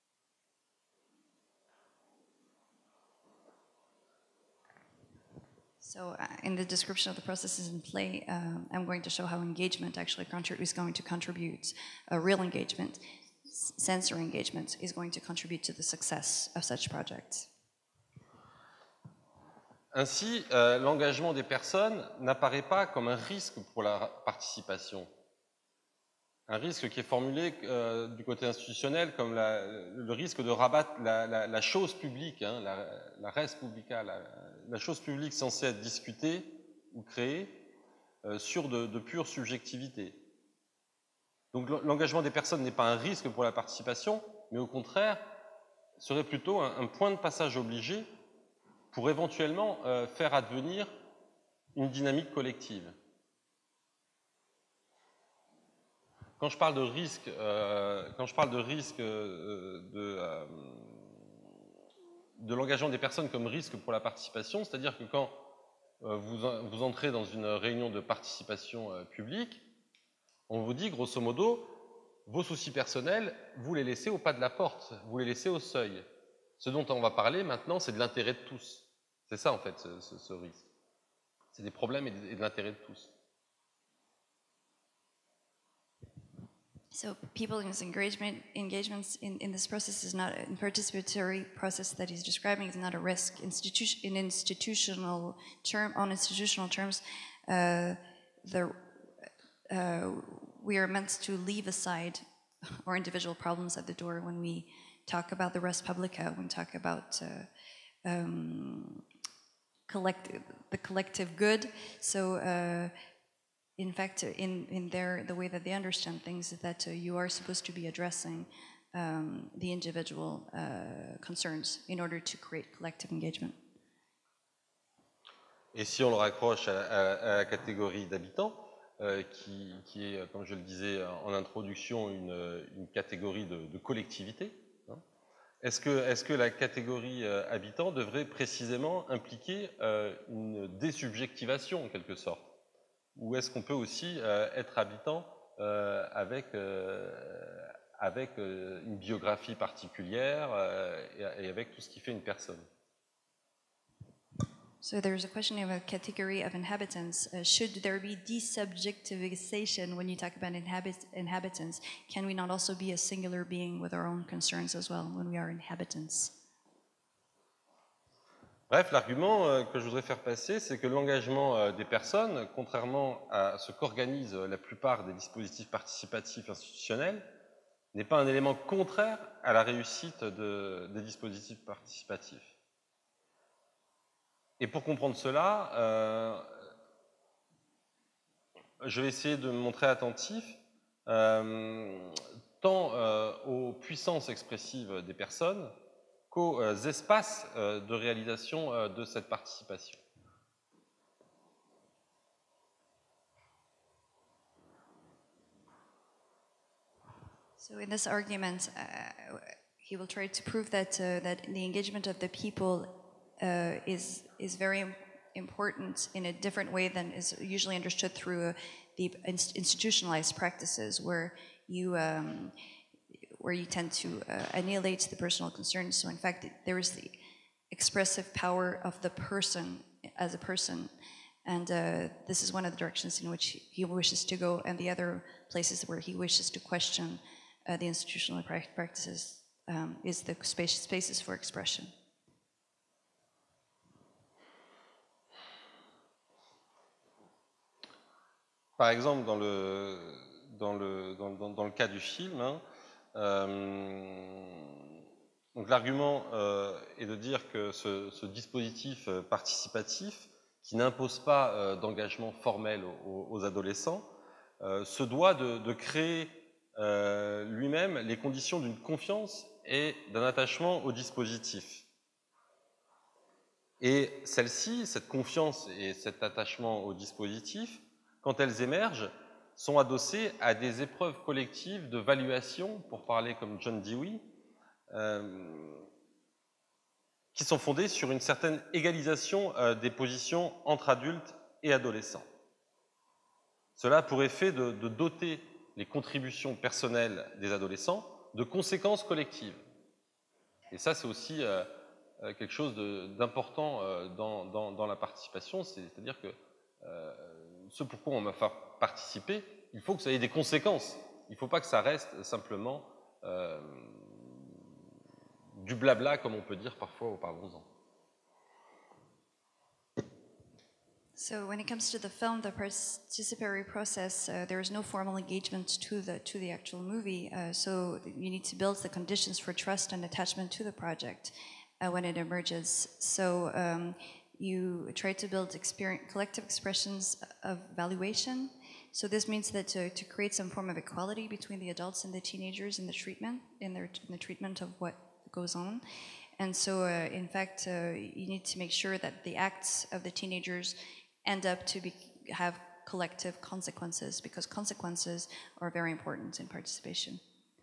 So in the description of the processes in play, I'm going to show how engagement actually is going to contribute, real engagement, sensory engagement is going to contribute to the success of such projects. Ainsi, l'engagement des personnes n'apparaît pas comme un risque pour la participation. Un risque qui est formulé du côté institutionnel comme le risque de rabattre la chose publique, hein, la res publica, la chose publique censée être discutée ou créée sur de pure subjectivité. Donc l'engagement des personnes n'est pas un risque pour la participation, mais au contraire serait plutôt un point de passage obligé pour éventuellement faire advenir une dynamique collective. Quand je parle de risque, de l'engagement des personnes comme risque pour la participation, c'est-à-dire que quand vous entrez dans une réunion de participation publique, on vous dit grosso modo, vos soucis personnels, vous les laissez au pas de la porte, vous les laissez au seuil. Ce dont on va parler maintenant, c'est de l'intérêt de tous. C'est ça en fait ce risque. C'est des problèmes et de l'intérêt de tous. So people's engagements in this process is not a participatory process that he's describing is not a risk. On institutional terms, we are meant to leave aside our individual problems at the door when we talk about the res publica, when we talk about the collective good. So. In fact, the way that they understand things is that you are supposed to be addressing the individual concerns in order to create collective engagement. Et si on le raccroche à la catégorie d'habitants, qui est, comme je le disais en introduction, une catégorie de collectivité, hein, est-ce que la catégorie habitant devrait précisément impliquer une désubjectivation en quelque sorte? Ou est-ce qu'on peut aussi être habitant avec une biographie particulière et avec tout ce qui fait une personne? So there's a question of a category of inhabitants. Should there be desubjectivization when you talk about inhabitants? Can we not also be a singular being with our own concerns as well when we are inhabitants? Bref, l'argument que je voudrais faire passer, c'est que l'engagement des personnes, contrairement à ce qu'organisent la plupart des dispositifs participatifs institutionnels, n'est pas un élément contraire à la réussite des dispositifs participatifs. Et pour comprendre cela, je vais essayer de me montrer attentif tant aux puissances expressives des personnes qu'aux espaces de réalisation de cette participation. So in this argument, he will try to prove that the engagement of the people is very important in a different way than is usually understood through the institutionalized practices, where where you tend to annihilate the personal concerns. So in fact, there is the expressive power of the person as a person, and this is one of the directions in which he wishes to go, and the other places where he wishes to question the institutional practices is the spaces for expression. Par exemple, dans le cas du film, donc l'argument est de dire que ce dispositif participatif, qui n'impose pas d'engagement formel aux adolescents, se doit de créer lui-même les conditions d'une confiance et d'un attachement au dispositif. Et celle-ci, cette confiance et cet attachement au dispositif, quand elles émergent, sont adossées à des épreuves collectives de valuation, pour parler comme John Dewey, qui sont fondées sur une certaine égalisation des positions entre adultes et adolescents. Cela a pour effet de doter les contributions personnelles des adolescents de conséquences collectives. Et ça, c'est aussi quelque chose d'important dans la participation, c'est-à-dire que ce pourquoi on va faire participer, il faut que ça ait des conséquences. Il ne faut pas que ça reste simplement du blabla, comme on peut dire parfois au parlons-en. So when it comes to the film, the participatory process, there is no formal engagement to the actual movie. So you need to build the conditions for trust and attachment to the project when it emerges. So you try to build collective expressions of valuation. So this means that to create some form of equality between the adults and the teenagers in the treatment, in the treatment of what goes on. And so, in fact, you need to make sure that the acts of the teenagers end up to have collective consequences, because consequences are very important in participation.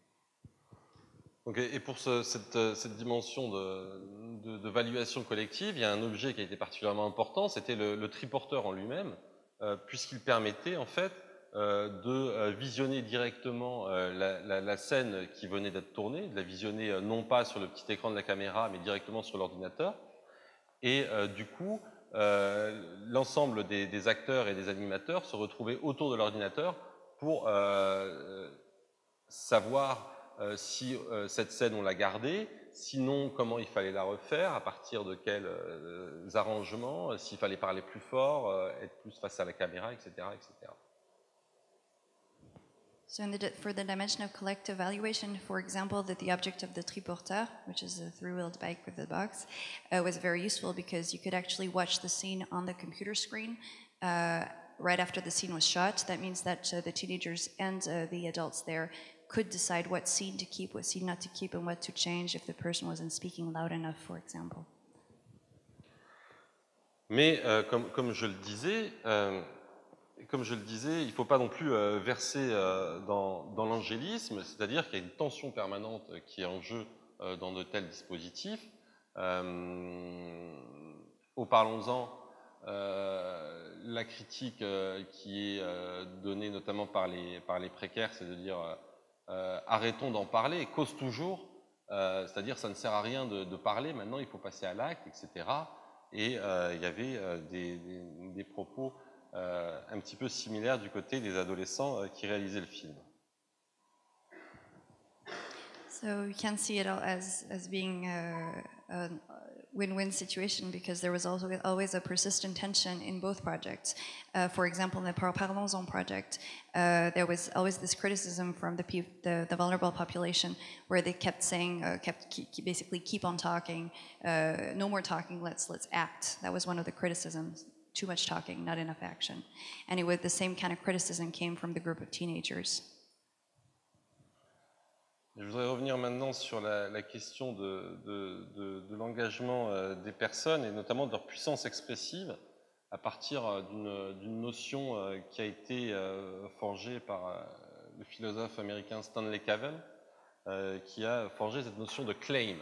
Okay, et pour cette dimension de valuation collective, il y a un objet qui a été particulièrement important, c'était le triporteur en lui-même, puisqu'il permettait en fait de visionner directement la scène qui venait d'être tournée, de la visionner non pas sur le petit écran de la caméra, mais directement sur l'ordinateur. Et du coup, l'ensemble des acteurs et des animateurs se retrouvaient autour de l'ordinateur pour savoir si cette scène on l'a gardée, sinon comment il fallait la refaire, à partir de quels arrangements, s'il fallait parler plus fort, être plus face à la caméra, etc. etc. So for the dimension of collective valuation, for example, that the object of the triporteur, which is a three-wheeled bike with a box, was very useful because you could actually watch the scene on the computer screen right after the scene was shot. That means that the teenagers and the adults there could decide what scene to keep, what scene not to keep, and what to change if the person wasn't speaking loud enough, for example. Mais comme je le disais, il ne faut pas non plus verser dans l'angélisme, c'est-à-dire qu'il y a une tension permanente qui est en jeu dans de tels dispositifs. Au parlons-en, la critique qui est donnée notamment par les précaires, c'est de dire arrêtons d'en parler, cause toujours, c'est-à-dire ça ne sert à rien de parler, maintenant il faut passer à l'acte, etc. Et il y avait des propos un petit peu similaire du côté des adolescents qui réalisaient le film. So you can see it as being a win-win situation, because there was also always a persistent tension in both projects. For example, in the Parlons-en project, there was always this criticism from the vulnerable population, where they kept saying, basically keep on talking, no more talking, let's act. That was one of the criticisms. Too much talking, not enough action. And the same kind of criticism came from the group of teenagers. Je voudrais revenir maintenant sur la question de l'engagement des personnes, et notamment de leur puissance expressive, à partir d'une notion qui a été forgée par le philosophe américain Stanley Cavell, qui a forgé cette notion de claim.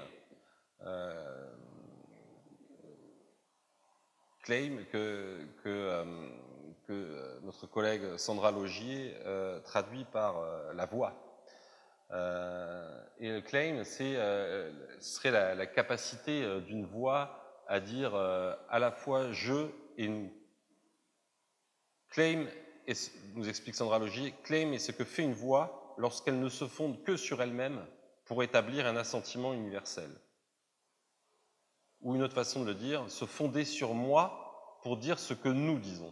Claim que notre collègue Sandra Logier traduit par la voix. et le claim, ce serait la capacité d'une voix à dire à la fois je et nous. Claim, nous explique Sandra Logier, claim est ce que fait une voix lorsqu'elle ne se fonde que sur elle-même pour établir un assentiment universel. Ou une autre façon de le dire, se fonder sur moi pour dire ce que nous disons.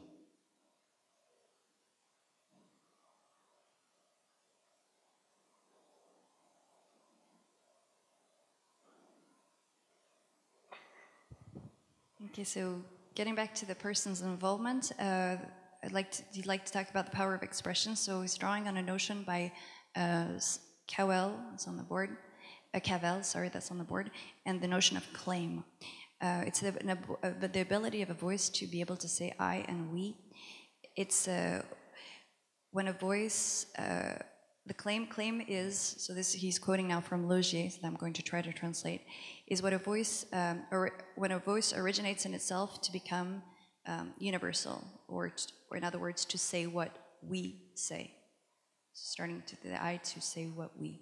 Okay, so getting back to the person's involvement, you'd like to talk about the power of expression. So he's drawing on a notion by Cowell, that's on the board, Cavell, sorry, that's on the board, and the notion of claim. It's the ability of a voice to be able to say I and we. It's when a voice, the claim is, so this he's quoting now from Logier, so I'm going to try to translate, is what a voice, or when a voice originates in itself to become universal, or in other words, to say what we say. So starting to the I to say what we.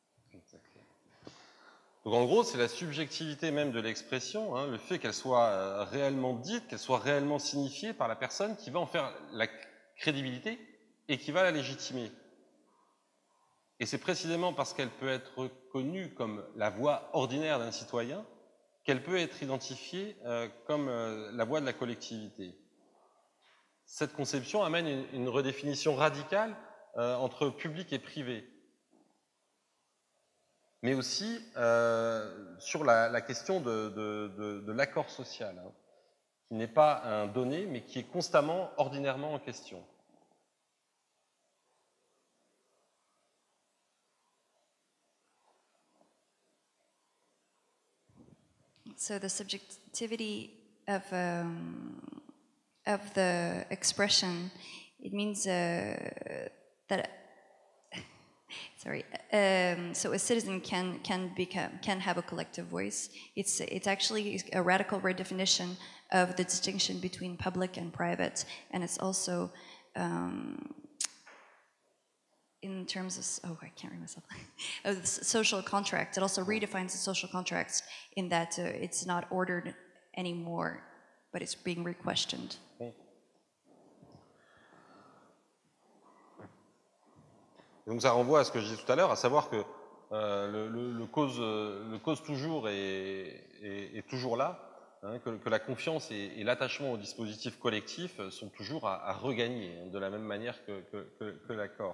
Donc en gros, c'est la subjectivité même de l'expression, hein, le fait qu'elle soit réellement dite, qu'elle soit réellement signifiée par la personne qui va en faire la crédibilité et qui va la légitimer. Et c'est précisément parce qu'elle peut être reconnue comme la voix ordinaire d'un citoyen qu'elle peut être identifiée comme la voix de la collectivité. Cette conception amène une redéfinition radicale entre public et privé, mais aussi sur la question de l'accord social, hein, qui n'est pas un donné, mais qui est constamment, ordinairement en question. So the subjectivity of the expression, it means that sorry. So a citizen can have a collective voice. It's actually a radical redefinition of the distinction between public and private, and it's also in terms of I can't read myself. Of the social contract. It also redefines the social contracts in that it's not ordered anymore, but it's being re-questioned. Donc ça renvoie à ce que je disais tout à l'heure, à savoir que le cause toujours est toujours là, hein, que la confiance et l'attachement au dispositif collectif sont toujours à regagner, hein, de la même manière que l'accord.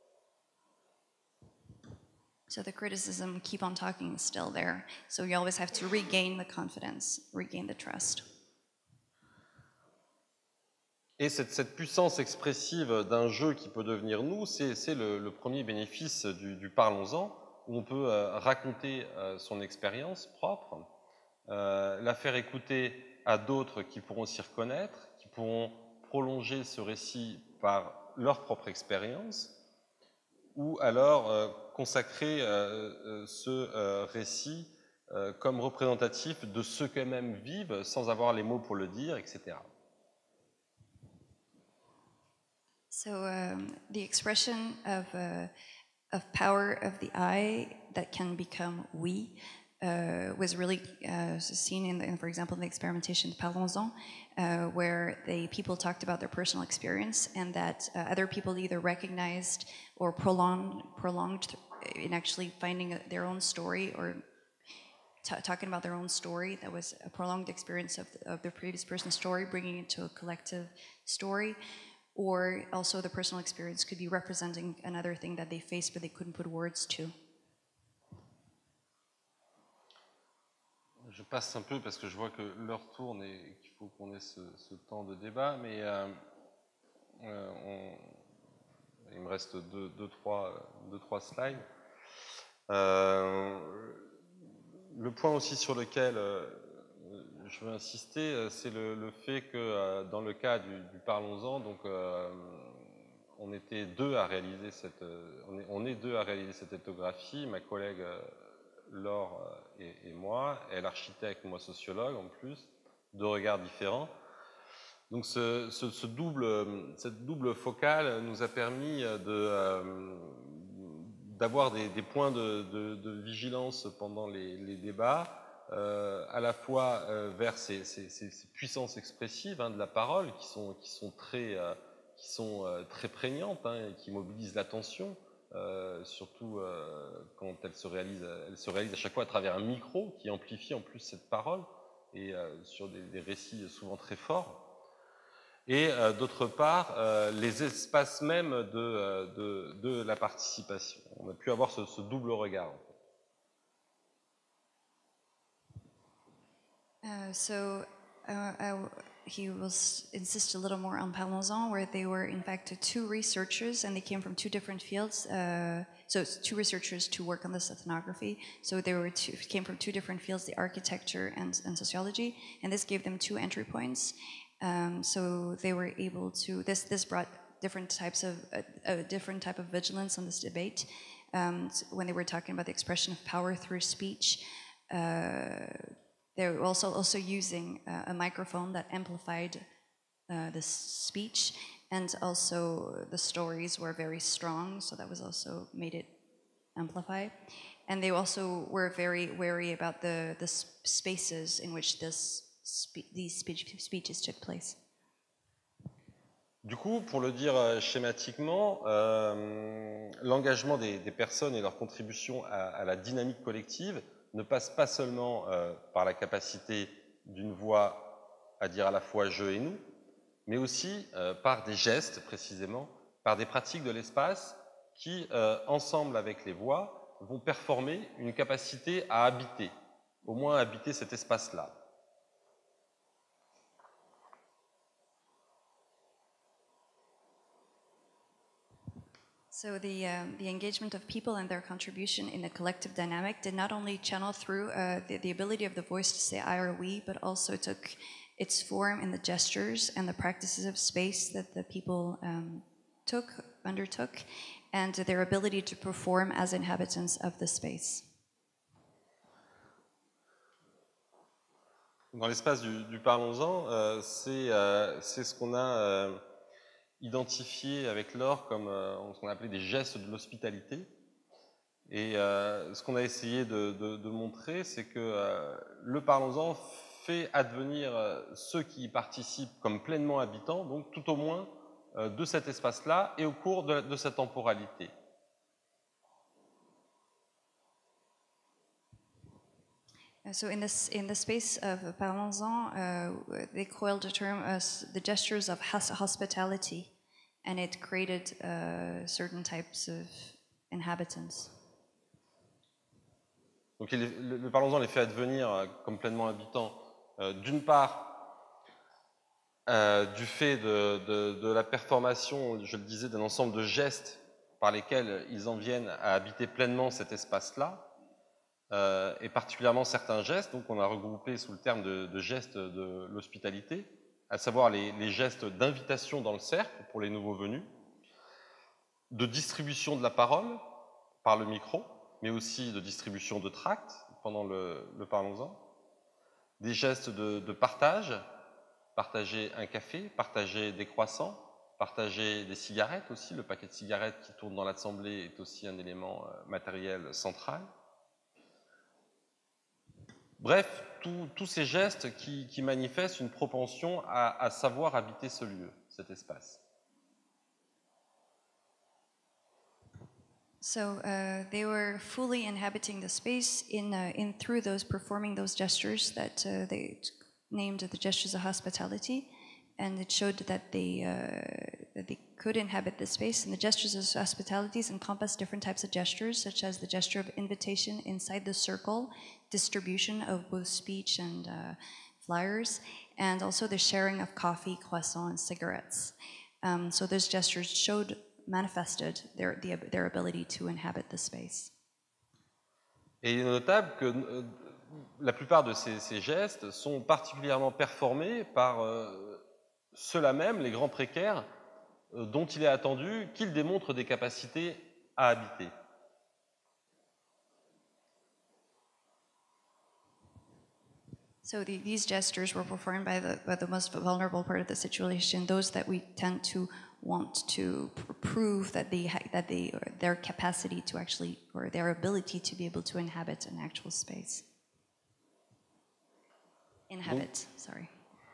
So the criticism, keep on talking, is still there. So you always have to regain the confidence, regain the trust. Et cette puissance expressive d'un jeu qui peut devenir nous, c'est le premier bénéfice du Parlons-en, où on peut raconter son expérience propre, la faire écouter à d'autres qui pourront s'y reconnaître, qui pourront prolonger ce récit par leur propre expérience, ou alors consacrer ce récit comme représentatif de ce qu'eux-mêmes vivent sans avoir les mots pour le dire, etc. So the expression of power of the I that can become we was really seen in, for example, in the experimentation Parlons-en, where people talked about their personal experience, and that other people either recognized or prolonged in actually finding their own story or talking about their own story. That was a prolonged experience of the previous person's story, bringing it to a collective story. Or also the personal experience could be representing another thing that they faced but they couldn't put words to. Je passe un peu parce que je vois que l'heure tourne et qu'il faut qu'on ait ce temps de débat, mais il me reste deux, trois slides. Le point aussi sur lequel je veux insister, c'est le fait que dans le cas du Parlons-en, donc on était deux à réaliser on est deux à réaliser cette ethographie, ma collègue Laure et moi, elle architecte, moi sociologue en plus, deux regards différents. Donc cette double focale nous a permis d'avoir des points de vigilance pendant les débats, à la fois vers ces puissances expressives de la parole qui sont très prégnantes et qui mobilisent l'attention, surtout quand elles se réalisent à chaque fois à travers un micro qui amplifie en plus cette parole et sur des récits souvent très forts. Et d'autre part, les espaces même de la participation. On a pu avoir ce double regard. He will insist a little more on Parlons-en, where they were in fact two researchers and they came from two different fields. So it's two researchers to work on this ethnography. So they came from two different fields, the architecture and sociology, and this gave them two entry points. So they were able to, this brought different types of, a different type of vigilance on this debate. When they were talking about the expression of power through speech, they were also using a microphone that amplified the speech, and also the stories were very strong, so that was also made it amplify. And they also were very wary about the spaces in which these speeches took place. Du coup, pour le dire schématiquement, l'engagement des personnes et leur contribution à la dynamique collective ne passe pas seulement par la capacité d'une voix à dire à la fois je et nous, mais aussi par des gestes précisément, par des pratiques de l'espace qui, ensemble avec les voix, vont performer une capacité à habiter, au moins habiter cet espace-là. So the engagement of people and their contribution in a collective dynamic did not only channel through the ability of the voice to say I or we, but also took its form in the gestures and the practices of space that the people undertook, and their ability to perform as inhabitants of the space. Dans l'espace du Parlons-en, c'est ce qu'on a identifié avec Laure comme ce qu'on a appelé des gestes de l'hospitalité. Et ce qu'on a essayé de montrer, c'est que le Parlons-en fait advenir ceux qui y participent comme pleinement habitants, donc tout au moins de cet espace-là et au cours de cette temporalité. So in the space of Parlons-en, they coiled the term as the gestures of hospitality, and it created certain types of inhabitants. Donc le Parlons-en les fait advenir comme pleinement habitants, d'une part du fait de la performation, je le disais, d'un ensemble de gestes par lesquels ils en viennent à habiter pleinement cet espace-là, et particulièrement certains gestes, donc on a regroupé sous le terme de gestes de l'hospitalité, à savoir les gestes d'invitation dans le cercle pour les nouveaux venus, de distribution de la parole par le micro, mais aussi de distribution de tracts pendant le Parlons-en, des gestes de partage, partager un café, partager des croissants, partager des cigarettes aussi, le paquet de cigarettes qui tourne dans l'assemblée est aussi un élément matériel central. Bref, tous ces gestes qui manifestent une propension à savoir habiter ce lieu, cet espace. So they were fully inhabiting the space in through performing those gestures that they named the gestures of hospitality, and it showed that they could inhabit the space. And the gestures of hospitality encompass different types of gestures, such as the gesture of invitation inside the circle, distribution of both speech and flyers, and also the sharing of coffee, croissants, and cigarettes. So those gestures manifested their ability to inhabit the space. Et il est notable que la plupart de ces gestes sont particulièrement performés par ceux-là même, les grands précaires, dont il est attendu qu'ils démontrent des capacités à habiter. So these gestures were performed by the most vulnerable part of the situation, those that we tend to want to prove that their capacity to actually, or their ability to be able to inhabit an actual space. Sorry.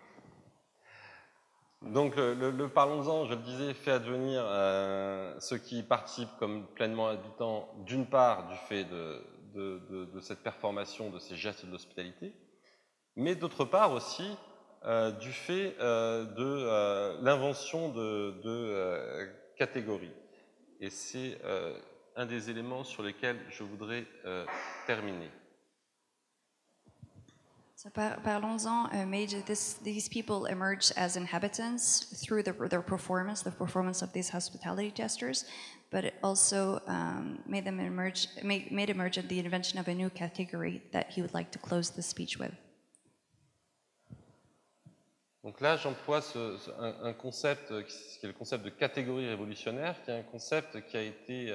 Donc le parlons-en, je le disais, fait advenir ceux qui y participent comme pleinement habitants, d'une part du fait de cette performation, de ces gestes de l'hospitalité, mais d'autre part aussi du fait de l'invention de catégories. Et c'est un des éléments sur lesquels je voudrais terminer. So parlons-en these people emerged as inhabitants through their performance, the performance of these hospitality gestures, but it also made emerge the invention of a new category that he would like to close the speech with. Donc là, j'emploie un concept qui est le concept de catégorie révolutionnaire, qui est un concept qui a été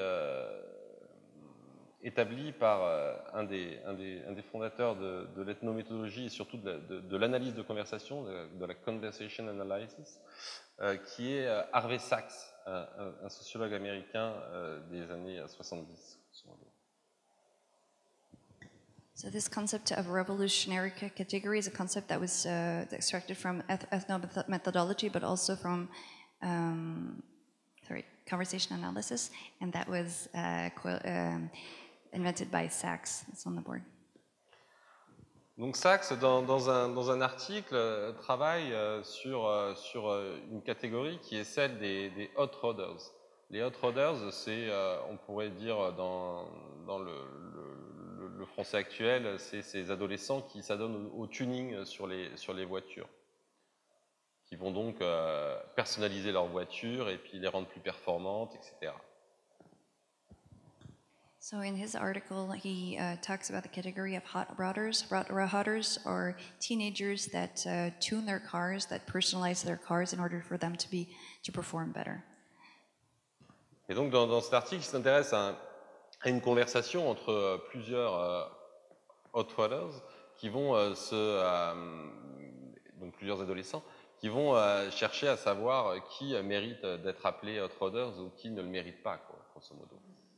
établi par un des fondateurs de l'ethnométhodologie et surtout de l'analyse de conversation, de la conversation analysis, qui est Harvey Sachs, un sociologue américain des années 70. So this concept of revolutionary category is a concept that was extracted from ethnomethodology, but also from conversation analysis, and that was invented by Sachs. It's on the board. Donc Sachs, dans un article, travaille sur une catégorie qui est celle des hot rodders. Les hot rodders, c'est, on pourrait dire dans le français actuel, c'est ces adolescents qui s'adonnent au tuning sur les voitures, qui vont donc personnaliser leurs voitures et puis les rendre plus performantes, etc. So in his article, he talks about the category of hot rodders or teenagers that tune their cars, that personalize their cars in order for them to perform better. Et donc dans cet article, il s'intéresse à une conversation entre plusieurs hot rodders qui vont donc plusieurs adolescents qui vont chercher à savoir qui mérite d'être appelé hot rodders ou qui ne le mérite pas, quoi, grosso modo.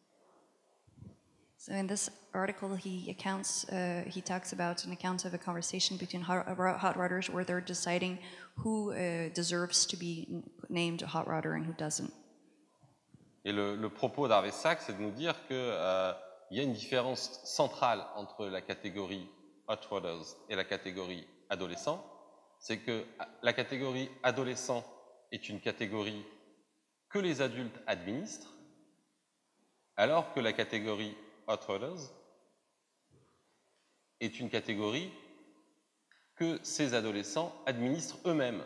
So in this article, he talks about an account of a conversation between hot rodders where they're deciding who deserves to be named a hot rodder and who doesn't. Et le propos d'Harvey Sachs, c'est de nous dire qu'il y a une différence centrale entre la catégorie hot rodders et la catégorie adolescent. C'est que la catégorie adolescent est une catégorie que les adultes administrent, alors que la catégorie hot rodders est une catégorie que ces adolescents administrent eux-mêmes.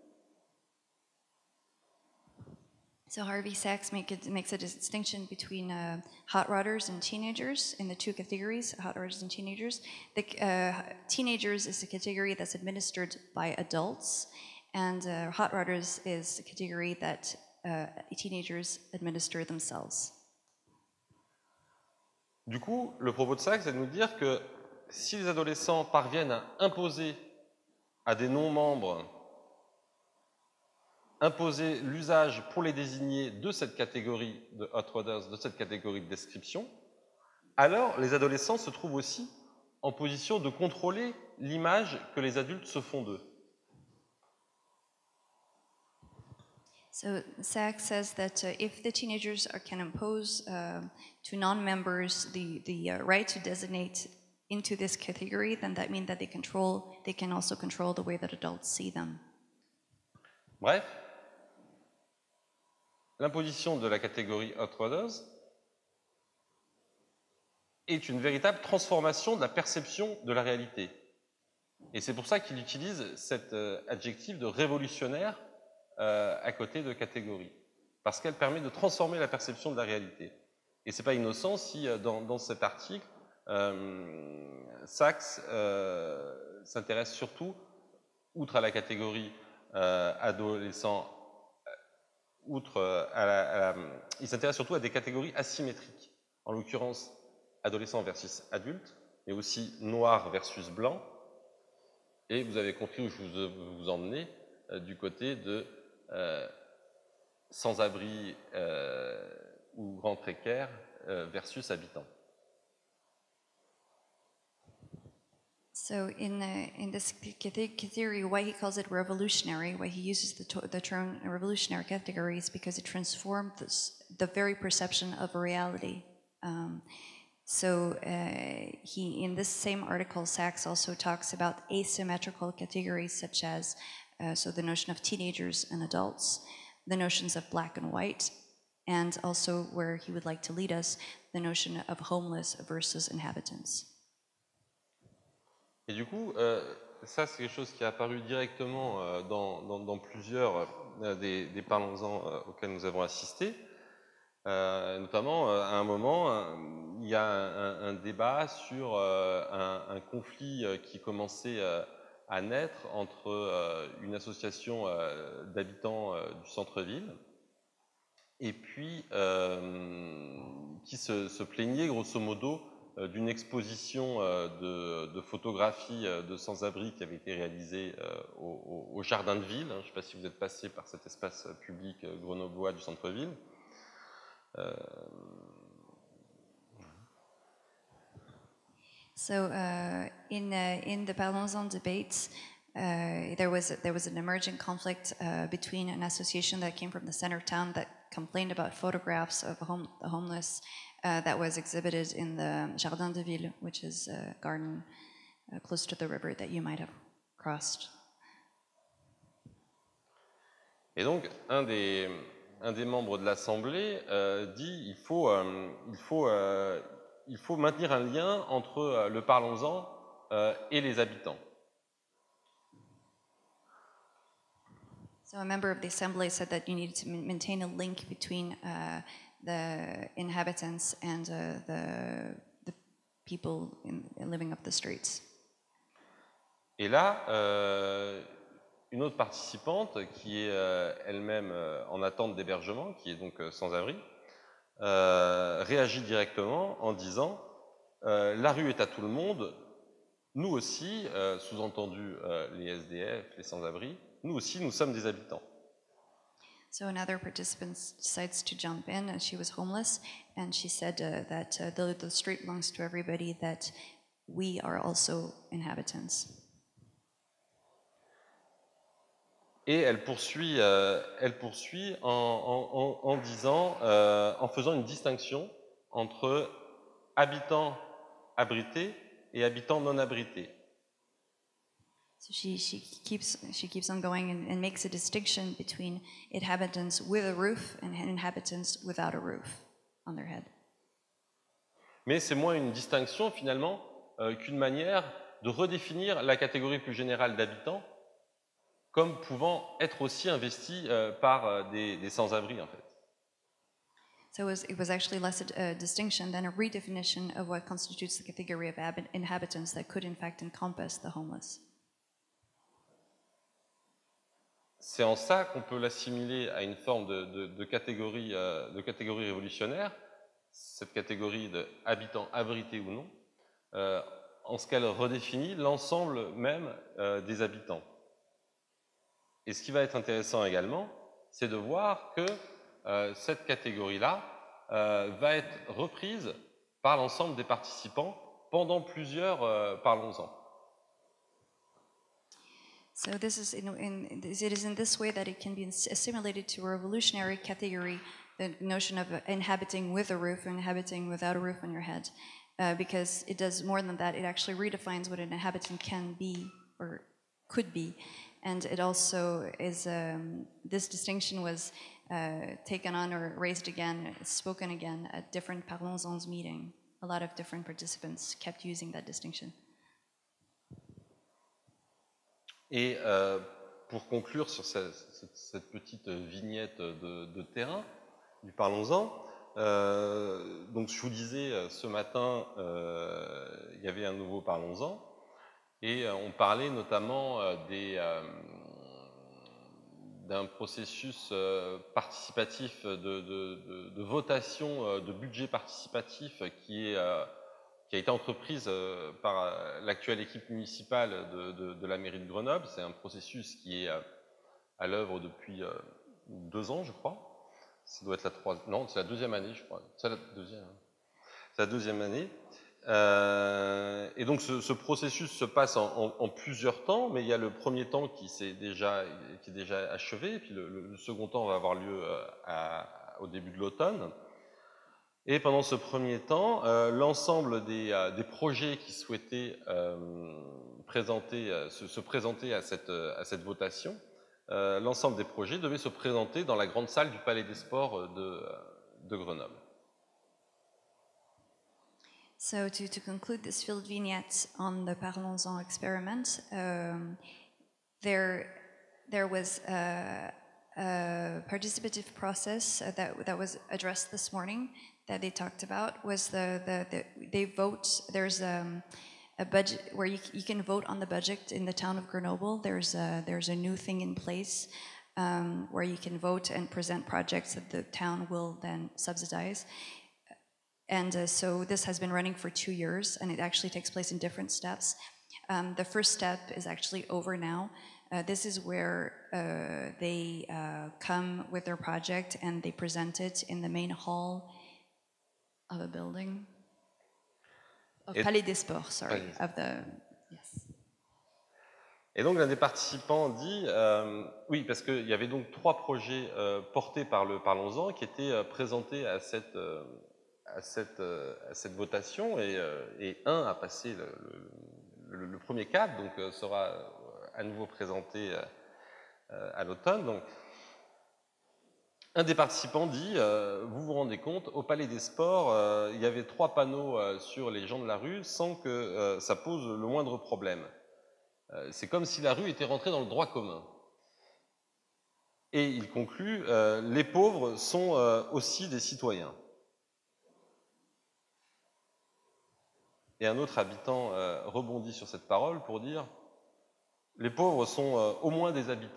So Harvey Sachs makes a distinction between hot rodders and teenagers in the two categories, hot rodders and teenagers. The teenagers is a category that's administered by adults, and hot rodders is a category that teenagers administer themselves. Du coup, le propos de Sachs, c'est de nous dire que si les adolescents parviennent à imposer à des non-membres, imposer l'usage pour les désigner de cette catégorie de hot rodders, de cette catégorie de description, alors les adolescents se trouvent aussi en position de contrôler l'image que les adultes se font d'eux. So Sachs says that if the teenagers can impose to non-members the right to designate into this category, then that means that they can also control the way that adults see them. Bref, l'imposition de la catégorie hot rodders est une véritable transformation de la perception de la réalité. Et c'est pour ça qu'il utilise cet adjectif de révolutionnaire à côté de catégorie, parce qu'elle permet de transformer la perception de la réalité. Et c'est pas innocent si dans cet article, Sachs s'intéresse surtout, outre à la catégorie adolescent, il s'intéresse surtout à des catégories asymétriques, en l'occurrence adolescent versus adulte, mais aussi noir versus blanc, et vous avez compris où je vous emmenais, du côté de sans-abri ou grands précaires versus habitants. So in this theory, why he calls it revolutionary, why he uses the term revolutionary category is because it transformed the very perception of reality. He, in this same article, Sachs also talks about asymmetrical categories such as so the notion of teenagers and adults, the notions of black and white, and also where he would like to lead us, the notion of homeless versus inhabitants. Et du coup, ça c'est quelque chose qui est apparu directement dans plusieurs des parlons-en auxquels nous avons assisté. Notamment, à un moment, il y a un débat sur un conflit qui commençait à naître entre une association d'habitants du centre-ville et puis qui se plaignait grosso modo d'une exposition de photographies de sans-abri qui avait été réalisée au Jardin de Ville. Je ne sais pas si vous êtes passé par cet espace public grenoblois du centre-ville. So in the Parlons-en debates, there was an emerging conflict between an association that came from the center of town that complained about photographs of the homeless that was exhibited in the Jardin de Ville, which is a garden close to the river that you might have crossed. Et donc, un des membres de l'Assemblée dit il faut maintenir un lien entre le Parlons-en et les habitants. So a member of the assembly said that you needed to maintain a link between the inhabitants and the people living up the streets. Et là, une autre participante qui est elle-même en attente d'hébergement, qui est donc sans-abri, réagit directement en disant la rue est à tout le monde, nous aussi, sous-entendu les SDF, les sans-abri, nous aussi, nous sommes des habitants. So another participant decides to jump in, and she was homeless, and she said that the street belongs to everybody, that we are also inhabitants. Et elle poursuit en disant, en faisant une distinction entre habitants abrités et habitants non abrités. So she keeps on going and makes a distinction between inhabitants with a roof and inhabitants without a roof on their head. Mais c'est moins une distinction finalement qu'une manière de redéfinir la catégorie plus générale d'habitants comme pouvant être aussi investis par des sans-abri en fait. So it was actually less a distinction than a redefinition of what constitutes the category of inhabitants that could in fact encompass the homeless. C'est en ça qu'on peut l'assimiler à une forme de catégorie révolutionnaire, cette catégorie de habitants abrités ou non, en ce qu'elle redéfinit l'ensemble même des habitants. Et ce qui va être intéressant également, c'est de voir que cette catégorie-là va être reprise par l'ensemble des participants pendant plusieurs Parlons-en. So this is it is in this way that it can be assimilated to a revolutionary category, the notion of inhabiting with a roof or inhabiting without a roof on your head, because it does more than that. It actually redefines what an inhabitant can be or could be, and it also is this distinction was taken on or raised again, spoken again at different Parlons-en meetings. A lot of different participants kept using that distinction. Et pour conclure sur cette petite vignette de terrain du Parlons-en, donc je vous disais ce matin, il y avait un nouveau Parlons-en et on parlait notamment d'un processus participatif de votation de budget participatif qui a été entreprise par l'actuelle équipe municipale de la mairie de Grenoble. C'est un processus qui est à l'œuvre depuis 2 ans, je crois. Ça doit être la troisième. Non, c'est la deuxième année, je crois. C'est la deuxième. C'est la deuxième année. Et donc ce processus se passe en plusieurs temps, mais il y a le premier temps qui est déjà achevé, et puis le second temps va avoir lieu au début de l'automne. Et pendant ce premier temps, l'ensemble des projets qui souhaitaient se présenter à cette votation, l'ensemble des projets devaient se présenter dans la grande salle du Palais des Sports de Grenoble. So to conclude this field vignette on the Parlons-en experiment, there was a participative process that was addressed this morning that they talked about. Was they vote? There's a budget where you can vote on the budget in the town of Grenoble. There's a new thing in place where you can vote and present projects that the town will then subsidize. And so this has been running for 2 years, and it actually takes place in different steps. The first step is actually over now. This is where they come with their project and they present it in the main hall of a building. Palais des Sports, sorry. Yes. Et donc l'un des participants dit, oui, parce qu'il y avait donc 3 projets portés par le Parlons-en qui étaient présentés à cette votation, et un a passé le premier cap, donc sera à nouveau présenté à l'automne. Donc, un des participants dit, vous vous rendez compte, au Palais des Sports, il y avait 3 panneaux sur les gens de la rue sans que ça pose le moindre problème. C'est comme si la rue était rentrée dans le droit commun. Et il conclut, les pauvres sont aussi des citoyens. Et un autre habitant rebondit sur cette parole pour dire « Les pauvres sont au moins des habitants ».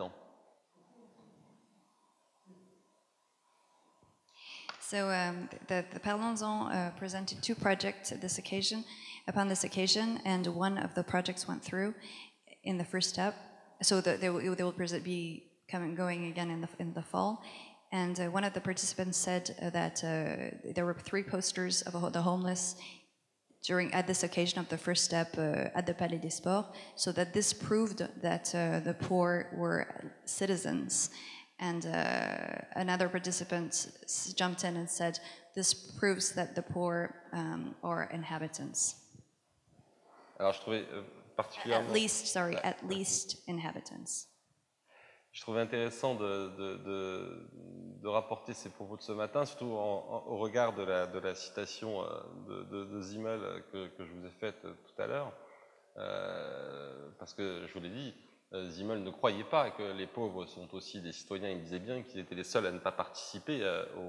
So the Parlons-en presented 2 projects upon this occasion, and one of the projects went through in the first step. So they will be going again in the fall. And one of the participants said that there were 3 posters of the homeless at this occasion of the first step at the Palais des Sports, so that this proved that the poor were citizens. And another participant jumped in and said, this proves that the poor are inhabitants. Alors je trouvais particulièrement... At least inhabitants. Je trouvais intéressant de rapporter ces propos de ce matin, surtout au regard de la citation de Simmel que je vous ai faite tout à l'heure, parce que je vous l'ai dit, Simmel ne croyait pas que les pauvres sont aussi des citoyens. Il disait bien qu'ils étaient les seuls à ne pas participer,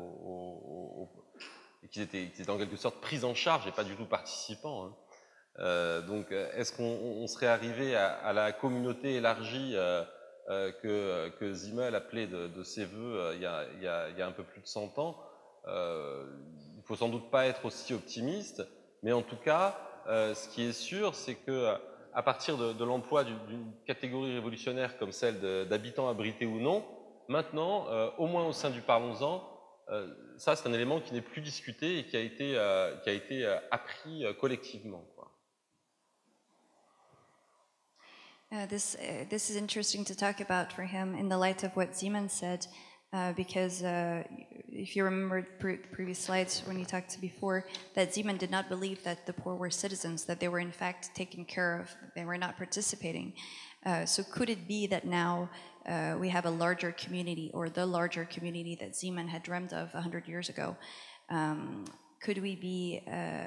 qu'ils étaient en quelque sorte pris en charge et pas du tout participants. Hein. Donc, est-ce qu'on serait arrivé à la communauté élargie que Simmel appelait de ses voeux il y a un peu plus de 100 ans? Il ne faut sans doute pas être aussi optimiste, mais en tout cas, ce qui est sûr, c'est que à partir de l'emploi d'une catégorie révolutionnaire comme celle d'habitants abrités ou non, maintenant, au moins au sein du Parlons-en, ça c'est un élément qui n'est plus discuté et qui a été appris collectivement, quoi. This is interesting to talk about for him in the light of what Siemens said, because if you remember previous slides when you talked before, that Siemens did not believe that the poor were citizens, that they were in fact taken care of, they were not participating. So could it be that now we have a larger community, or the larger community that Siemens had dreamed of 100 years ago? Could we be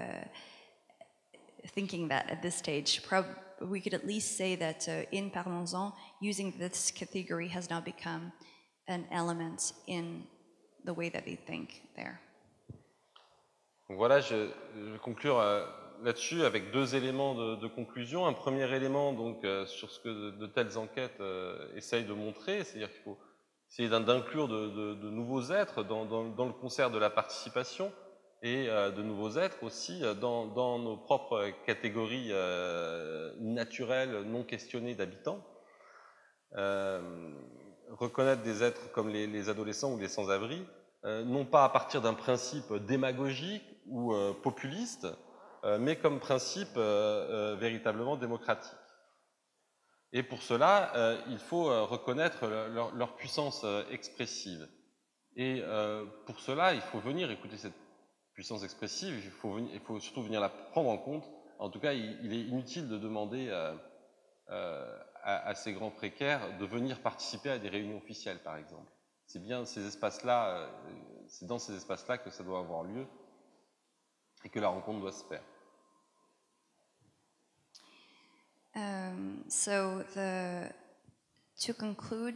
thinking that at this stage? We could at least say that in Parlons-en, using this category has now become an element in the way that they think there. Donc voilà, je vais conclure là-dessus avec 2 éléments de conclusion. Un premier élément donc sur ce que de telles enquêtes essayent de montrer, c'est-à-dire qu'il faut essayer d'inclure de nouveaux êtres dans le concert de la participation, et de nouveaux êtres aussi dans nos propres catégories naturelles, non questionnées d'habitants. Reconnaître des êtres comme les adolescents ou les sans-abri, non pas à partir d'un principe démagogique ou populiste, mais comme principe véritablement démocratique. Et pour cela, il faut reconnaître leur puissance expressive. Et pour cela, il faut venir écouter cette puissance expressive, il faut surtout venir la prendre en compte. En tout cas, il est inutile de demander à ces grands précaires de venir participer à des réunions officielles, par exemple. C'est bien ces espaces-là, c'est dans ces espaces-là que ça doit avoir lieu et que la rencontre doit se faire. To conclude,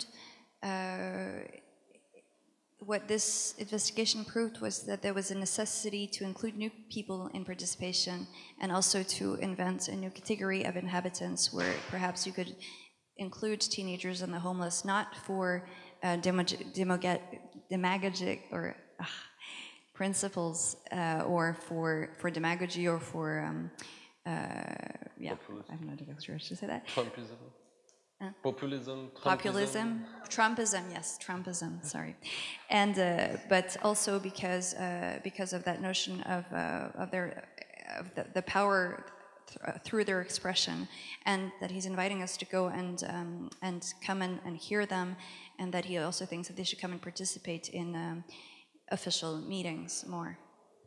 what this investigation proved was that there was a necessity to include new people in participation and also to invent a new category of inhabitants where perhaps you could include teenagers and the homeless, not for demagogic or principles or for demagogy or for yeah, I'm not sure to say that. Trumpism. Populism, Trumpism, yes, Trumpism. Sorry, and but also because of that notion of the power through their expression, and that he's inviting us to go and come and hear them, and that he also thinks that they should come and participate in official meetings more,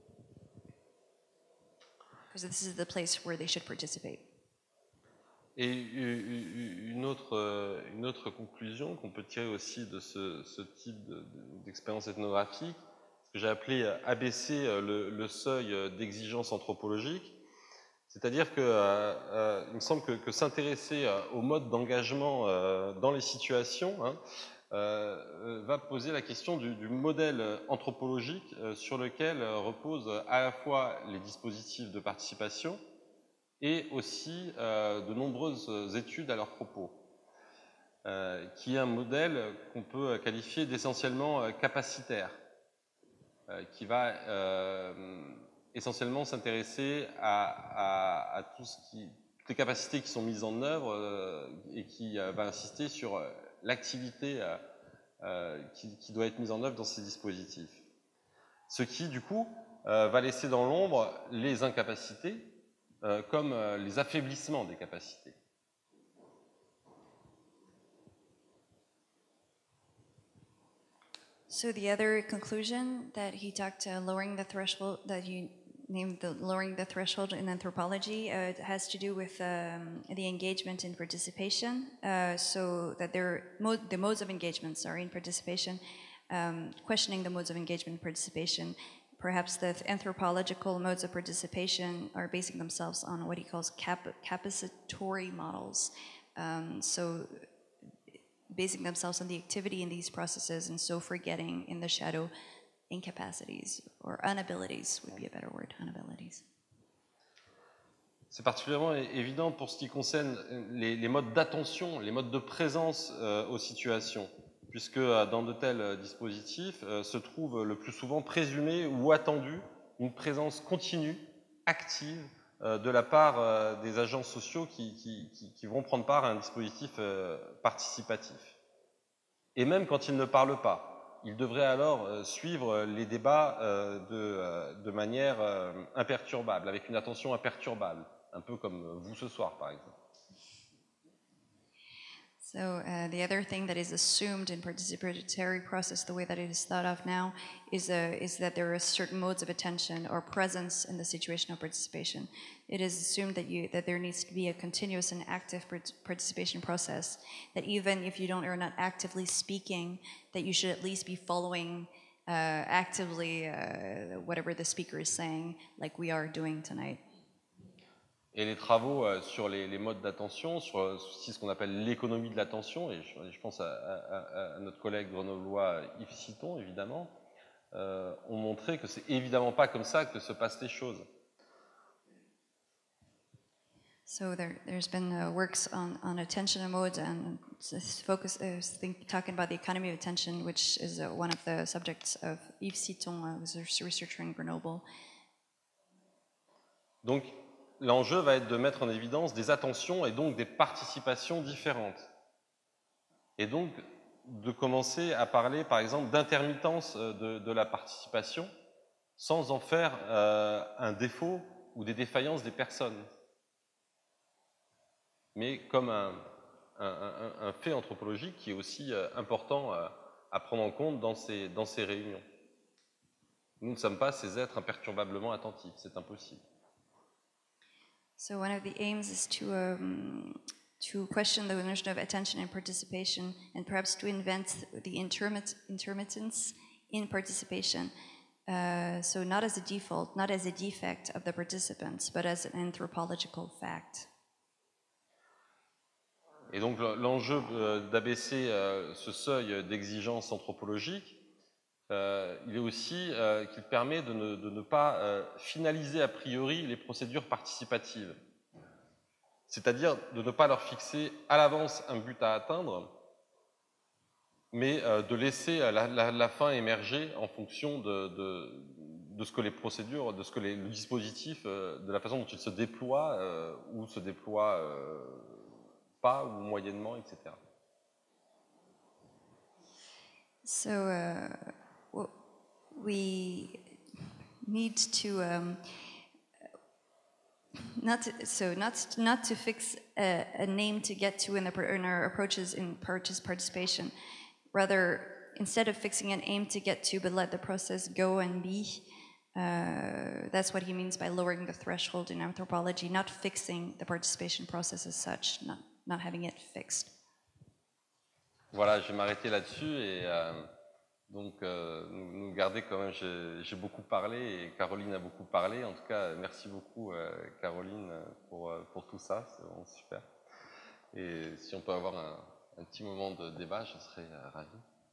because this is the place where they should participate. Et une autre conclusion qu'on peut tirer aussi de ce type d'expérience ethnographique, ce que j'ai appelé abaisser le seuil d'exigence anthropologique, c'est-à-dire que il me semble que s'intéresser au mode d'engagement dans les situations va poser la question du modèle anthropologique sur lequel reposent à la fois les dispositifs de participation et aussi de nombreuses études à leur propos, qui est un modèle qu'on peut qualifier d'essentiellement capacitaire, qui va essentiellement s'intéresser à toutes les capacités qui sont mises en œuvre et qui va insister sur l'activité qui doit être mise en œuvre dans ces dispositifs. Ce qui, du coup, va laisser dans l'ombre les incapacités, comme les affaiblissements des capacités. So the other conclusion that he talked lowering the threshold, that you named the lowering the threshold in anthropology, has to do with the engagement in participation. So that the modes of engagements are in participation, questioning the modes of engagement and participation. Perhaps the anthropological modes of participation are basing themselves on what he calls capacitory models. So basing themselves on the activity in these processes and so forgetting in the shadow incapacities or inabilities would be a better word, inabilities. C'est particulièrement évident pour ce qui concerne les modes d'attention, les modes de présence aux situations, puisque dans de tels dispositifs se trouve le plus souvent présumé ou attendu une présence continue, active, de la part des agents sociaux qui vont prendre part à un dispositif participatif. Et même quand ils ne parlent pas, ils devraient alors suivre les débats de manière imperturbable, avec une attention imperturbable, un peu comme vous ce soir, par exemple. So the other thing that is assumed in participatory process, the way that it is thought of now, is that there are certain modes of attention or presence in the situation of participation. It is assumed that there needs to be a continuous and active participation process, that even if you are not actively speaking, that you should at least be following actively whatever the speaker is saying, like we are doing tonight. Et les travaux sur les modes d'attention, sur ce qu'on appelle l'économie de l'attention, et je pense à notre collègue grenoblois Yves Citon, évidemment, ont montré que c'est évidemment pas comme ça que se passent les choses. So there's been works on attention and modes and talking about the economy of attention, which is one of the subjects of Yves Citon, who's a researcher in Grenoble. Donc, l'enjeu va être de mettre en évidence des attentions et donc des participations différentes. Et donc, de commencer à parler, par exemple, d'intermittence de la participation, sans en faire un défaut ou des défaillances des personnes, mais comme un fait anthropologique qui est aussi important à prendre en compte dans ces réunions. Nous ne sommes pas ces êtres imperturbablement attentifs, c'est impossible. So one of the aims is to question the notion of attention and participation, and perhaps to invent the intermittence in participation. So not as a default, not as a defect of the participants, but as an anthropological fact. Et donc l'enjeu d'abaisser ce seuil d'exigence anthropologique, il est aussi qu'il permet de ne pas finaliser a priori les procédures participatives. C'est-à-dire de ne pas leur fixer à l'avance un but à atteindre, mais de laisser la fin émerger en fonction de ce que les procédures, de ce que le dispositif, de la façon dont il se déploie ou se déploie pas ou moyennement, etc. So we need to not to fix a name to get to in our approaches in participation. Rather, instead of fixing an aim to get to, but let the process go and be. That's what he means by lowering the threshold in anthropology, not fixing the participation process as such, not having it fixed. Voilà, je vais m'arrêter là-dessus et donc nous garder quand même, j'ai beaucoup parlé et Caroline a beaucoup parlé. En tout cas, merci beaucoup Caroline pour tout ça, c'est vraiment super. Et si on peut avoir un petit moment de débat, je serais ravi.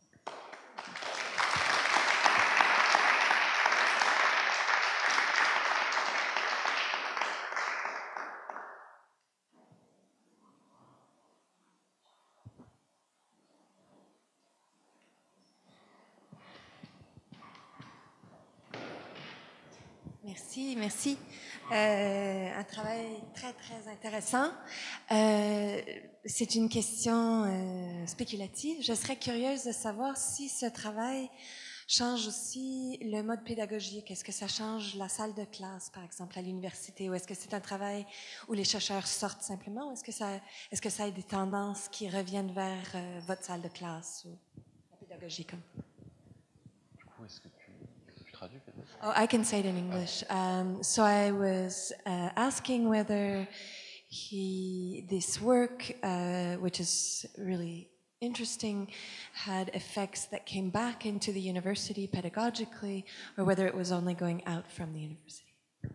Merci. Un travail très, très intéressant. C'est une question spéculative. Je serais curieuse de savoir si ce travail change aussi le mode pédagogique. Est-ce que ça change la salle de classe, par exemple, à l'université, ou est-ce que c'est un travail où les chercheurs sortent simplement, ou est-ce que ça a des tendances qui reviennent vers votre salle de classe ou la pédagogie comme? Du coup, est-ce que tu traduis peut-être? Oh, I can say it in English. So I was asking whether this work, which is really interesting, had effects that came back into the university pedagogically, or whether it was only going out from the university.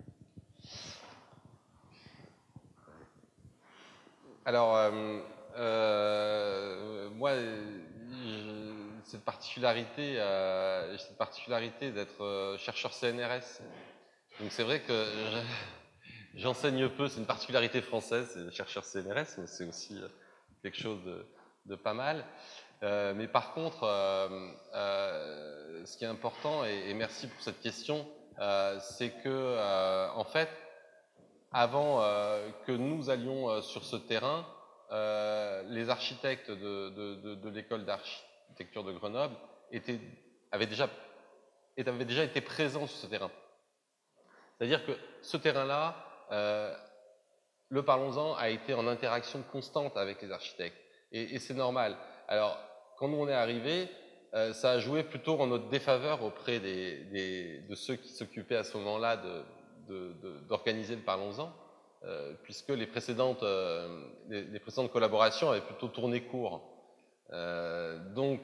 Alors, moi, cette particularité d'être chercheur CNRS. Donc c'est vrai que j'enseigne peu, c'est une particularité française, c'est chercheur CNRS, mais c'est aussi quelque chose de pas mal. Mais par contre, ce qui est important, et merci pour cette question, c'est que, en fait, avant que nous allions sur ce terrain, les architectes de l'école d'architecture de Grenoble avaient déjà été présents sur ce terrain. C'est-à-dire que ce terrain-là, le Parlons-en a été en interaction constante avec les architectes. Et c'est normal. Alors, quand nous on est arrivés, ça a joué plutôt en notre défaveur auprès de ceux qui s'occupaient à ce moment-là d'organiser le Parlons-en, puisque les précédentes collaborations avaient plutôt tourné court. Donc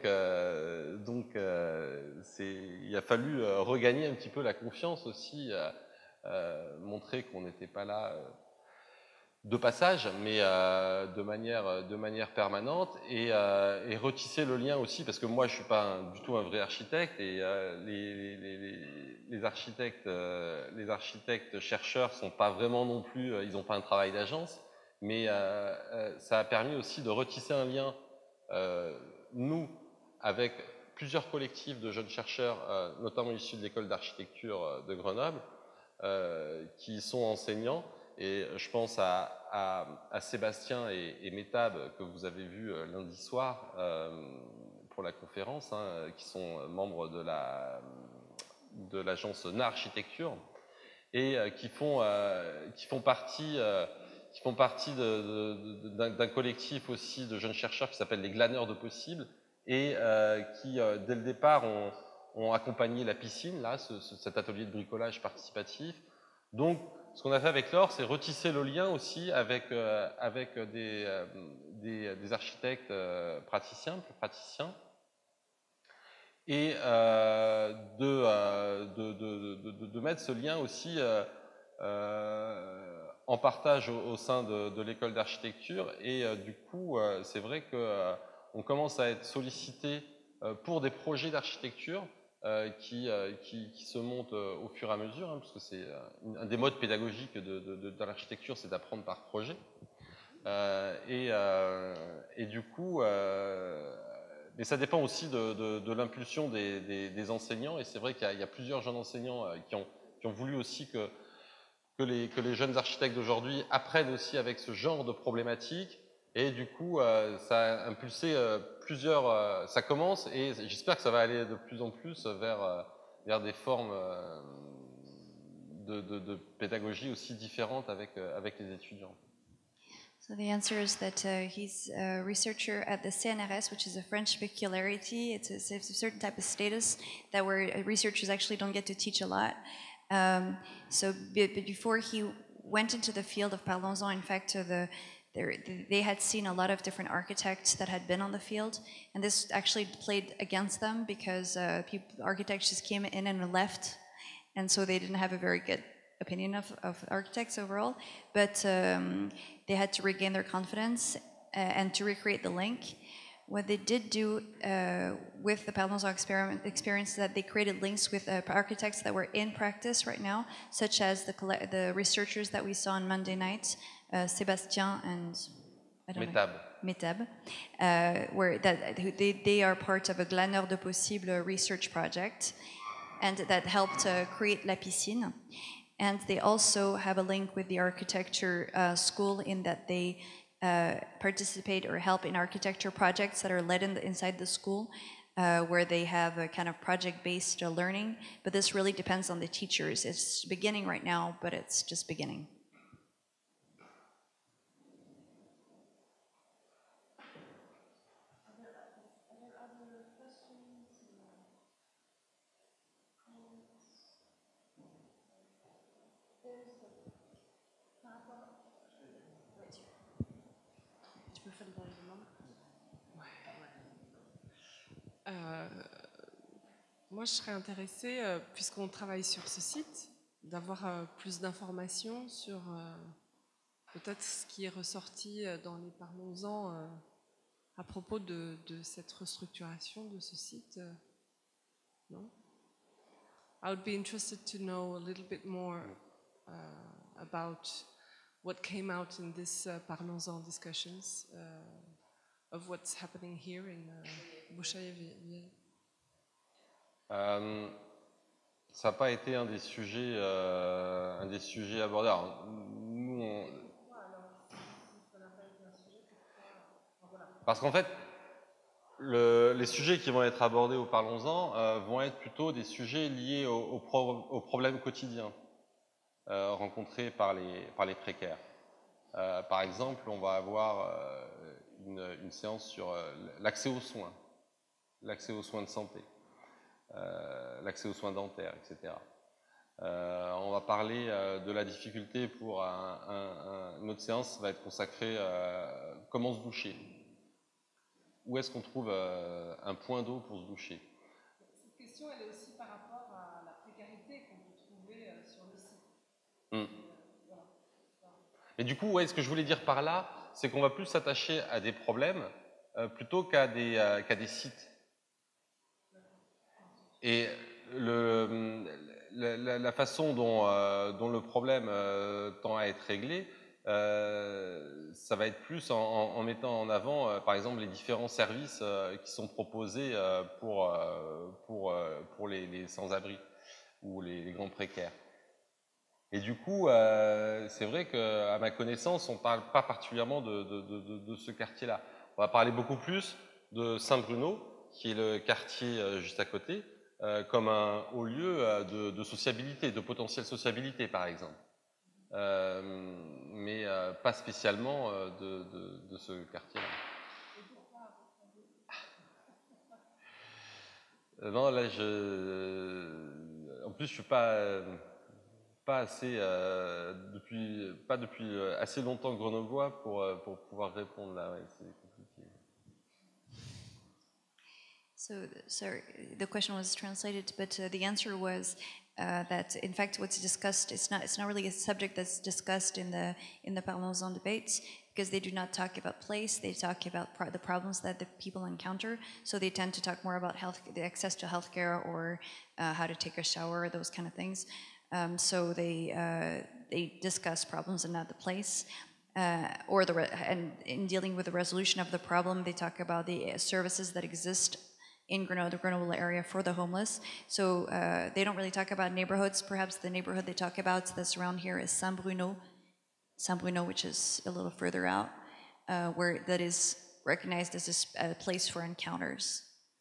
il a fallu regagner un petit peu la confiance aussi, montrer qu'on n'était pas là de passage, mais de manière permanente, et retisser le lien aussi, parce que moi je suis pas du tout un vrai architecte, et les architectes chercheurs sont pas vraiment non plus, ils n'ont pas un travail d'agence, mais ça a permis aussi de retisser un lien, nous, avec plusieurs collectifs de jeunes chercheurs, notamment issus de l'école d'architecture de Grenoble, qui sont enseignants. Et je pense à Sébastien et Métab, que vous avez vu lundi soir, pour la conférence, hein, qui sont membres de l'agence NAR Architecture et qui font partie d'un collectif aussi de jeunes chercheurs qui s'appelle les Glaneurs de Possibles et qui, dès le départ, ont accompagné la piscine, là, cet atelier de bricolage participatif. Donc, ce qu'on a fait avec Laure, c'est retisser le lien aussi avec des architectes praticiens et de mettre ce lien aussi en partage au sein de l'école d'architecture. Et du coup, c'est vrai qu'on commence à être sollicité pour des projets d'architecture qui se montent au fur et à mesure, hein, parce que c'est un des modes pédagogiques de l'architecture, c'est d'apprendre par projet. Et du coup, mais ça dépend aussi de l'impulsion des enseignants, et c'est vrai qu'il y a plusieurs jeunes enseignants qui ont voulu aussi que les jeunes architectes d'aujourd'hui apprennent aussi avec ce genre de problématiques, et du coup, ça a impulsé ça commence, et j'espère que ça va aller de plus en plus vers des formes de pédagogie aussi différentes avec les étudiants. So the answer is that he's a researcher at the CNRS, which is a French peculiarity. It's a certain type of status that where researchers actually don't get to teach a lot. So before he went into the field of Parlons-en, in fact, they had seen a lot of different architects that had been on the field, and this actually played against them because architects just came in and left, and so they didn't have a very good opinion of architects overall, but they had to regain their confidence and to recreate the link. What they did do with the Parlons-en experience is that they created links with architects that were in practice right now, such as the researchers that we on Monday night, Sébastien and Metab, where they are part of a Glaneur de Possible research project, and that helped create La Piscine. And they also have a link with the architecture school in that they participate or help in architecture projects that are led inside the school, where they have a kind of project-based learning. But this really depends on the teachers. It's beginning right now, but it's just beginning. Moi, je serais intéressée, puisqu'on travaille sur ce site, d'avoir plus d'informations sur peut-être ce qui est ressorti dans les Parlons-en à propos de cette restructuration de ce site. Non? I would be interested to know a little bit more about what came out in this Parlons-en discussions of what's happening here in Bouchaille-Vieille. Ça n'a pas été un des sujets abordés. Alors, nous, parce qu'en fait, les sujets qui vont être abordés au Parlons-en vont être plutôt des sujets liés aux problèmes quotidiens rencontrés par les précaires. Par exemple, on va avoir une séance sur l'accès aux soins de santé. L'accès aux soins dentaires, etc. On va parler de la difficulté pour une autre séance va être consacrée comment se doucher. Où est-ce qu'on trouve un point d'eau pour se doucher? Cette question, elle est aussi par rapport à la précarité qu'on peut trouver sur le site. Voilà. Mais du coup, ce que je voulais dire par là, c'est qu'on va plus s'attacher à des problèmes plutôt qu'à des sites. Et la façon dont le problème tend à être réglé, ça va être plus en mettant en avant, par exemple, les différents services qui sont proposés pour les sans-abri ou les grands précaires. Et du coup, c'est vrai qu'à ma connaissance, on ne parle pas particulièrement de ce quartier-là. On va parler beaucoup plus de Saint-Bruno, qui est le quartier juste à côté, comme un haut lieu de sociabilité, de potentielle sociabilité par exemple. Mais pas spécialement de ce quartier-là. Non, là, en plus, je suis pas assez depuis assez longtemps grenoblois pour pouvoir répondre là. Ouais, c'est compliqué. So, sorry, the question was translated, but the answer was that in fact what's discussed it's not really a subject that's discussed in the Parlons-en debates, because they do not talk about place. They talk about the problems that the people encounter. So they tend to talk more about the access to healthcare or how to take a shower, those kind of things. So they discuss problems and not the place. And in dealing with the resolution of the problem, they talk about the services that exist in Grenoble, the Grenoble area for the homeless. So they don't really talk about neighborhoods. Perhaps the neighborhood they talk about that's around here is Saint-Bruno, which is a little further out, where that is recognized as a place for encounters.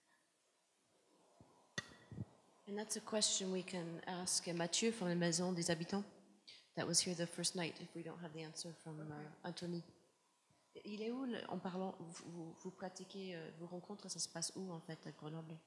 And that's a question we can ask Mathieu from the Maison des Habitants. That was here the first night, if we don't have the answer from Anthony. Il est où, en parlant, vous pratiquez vos rencontres, ça se passe où en fait à Grenoble?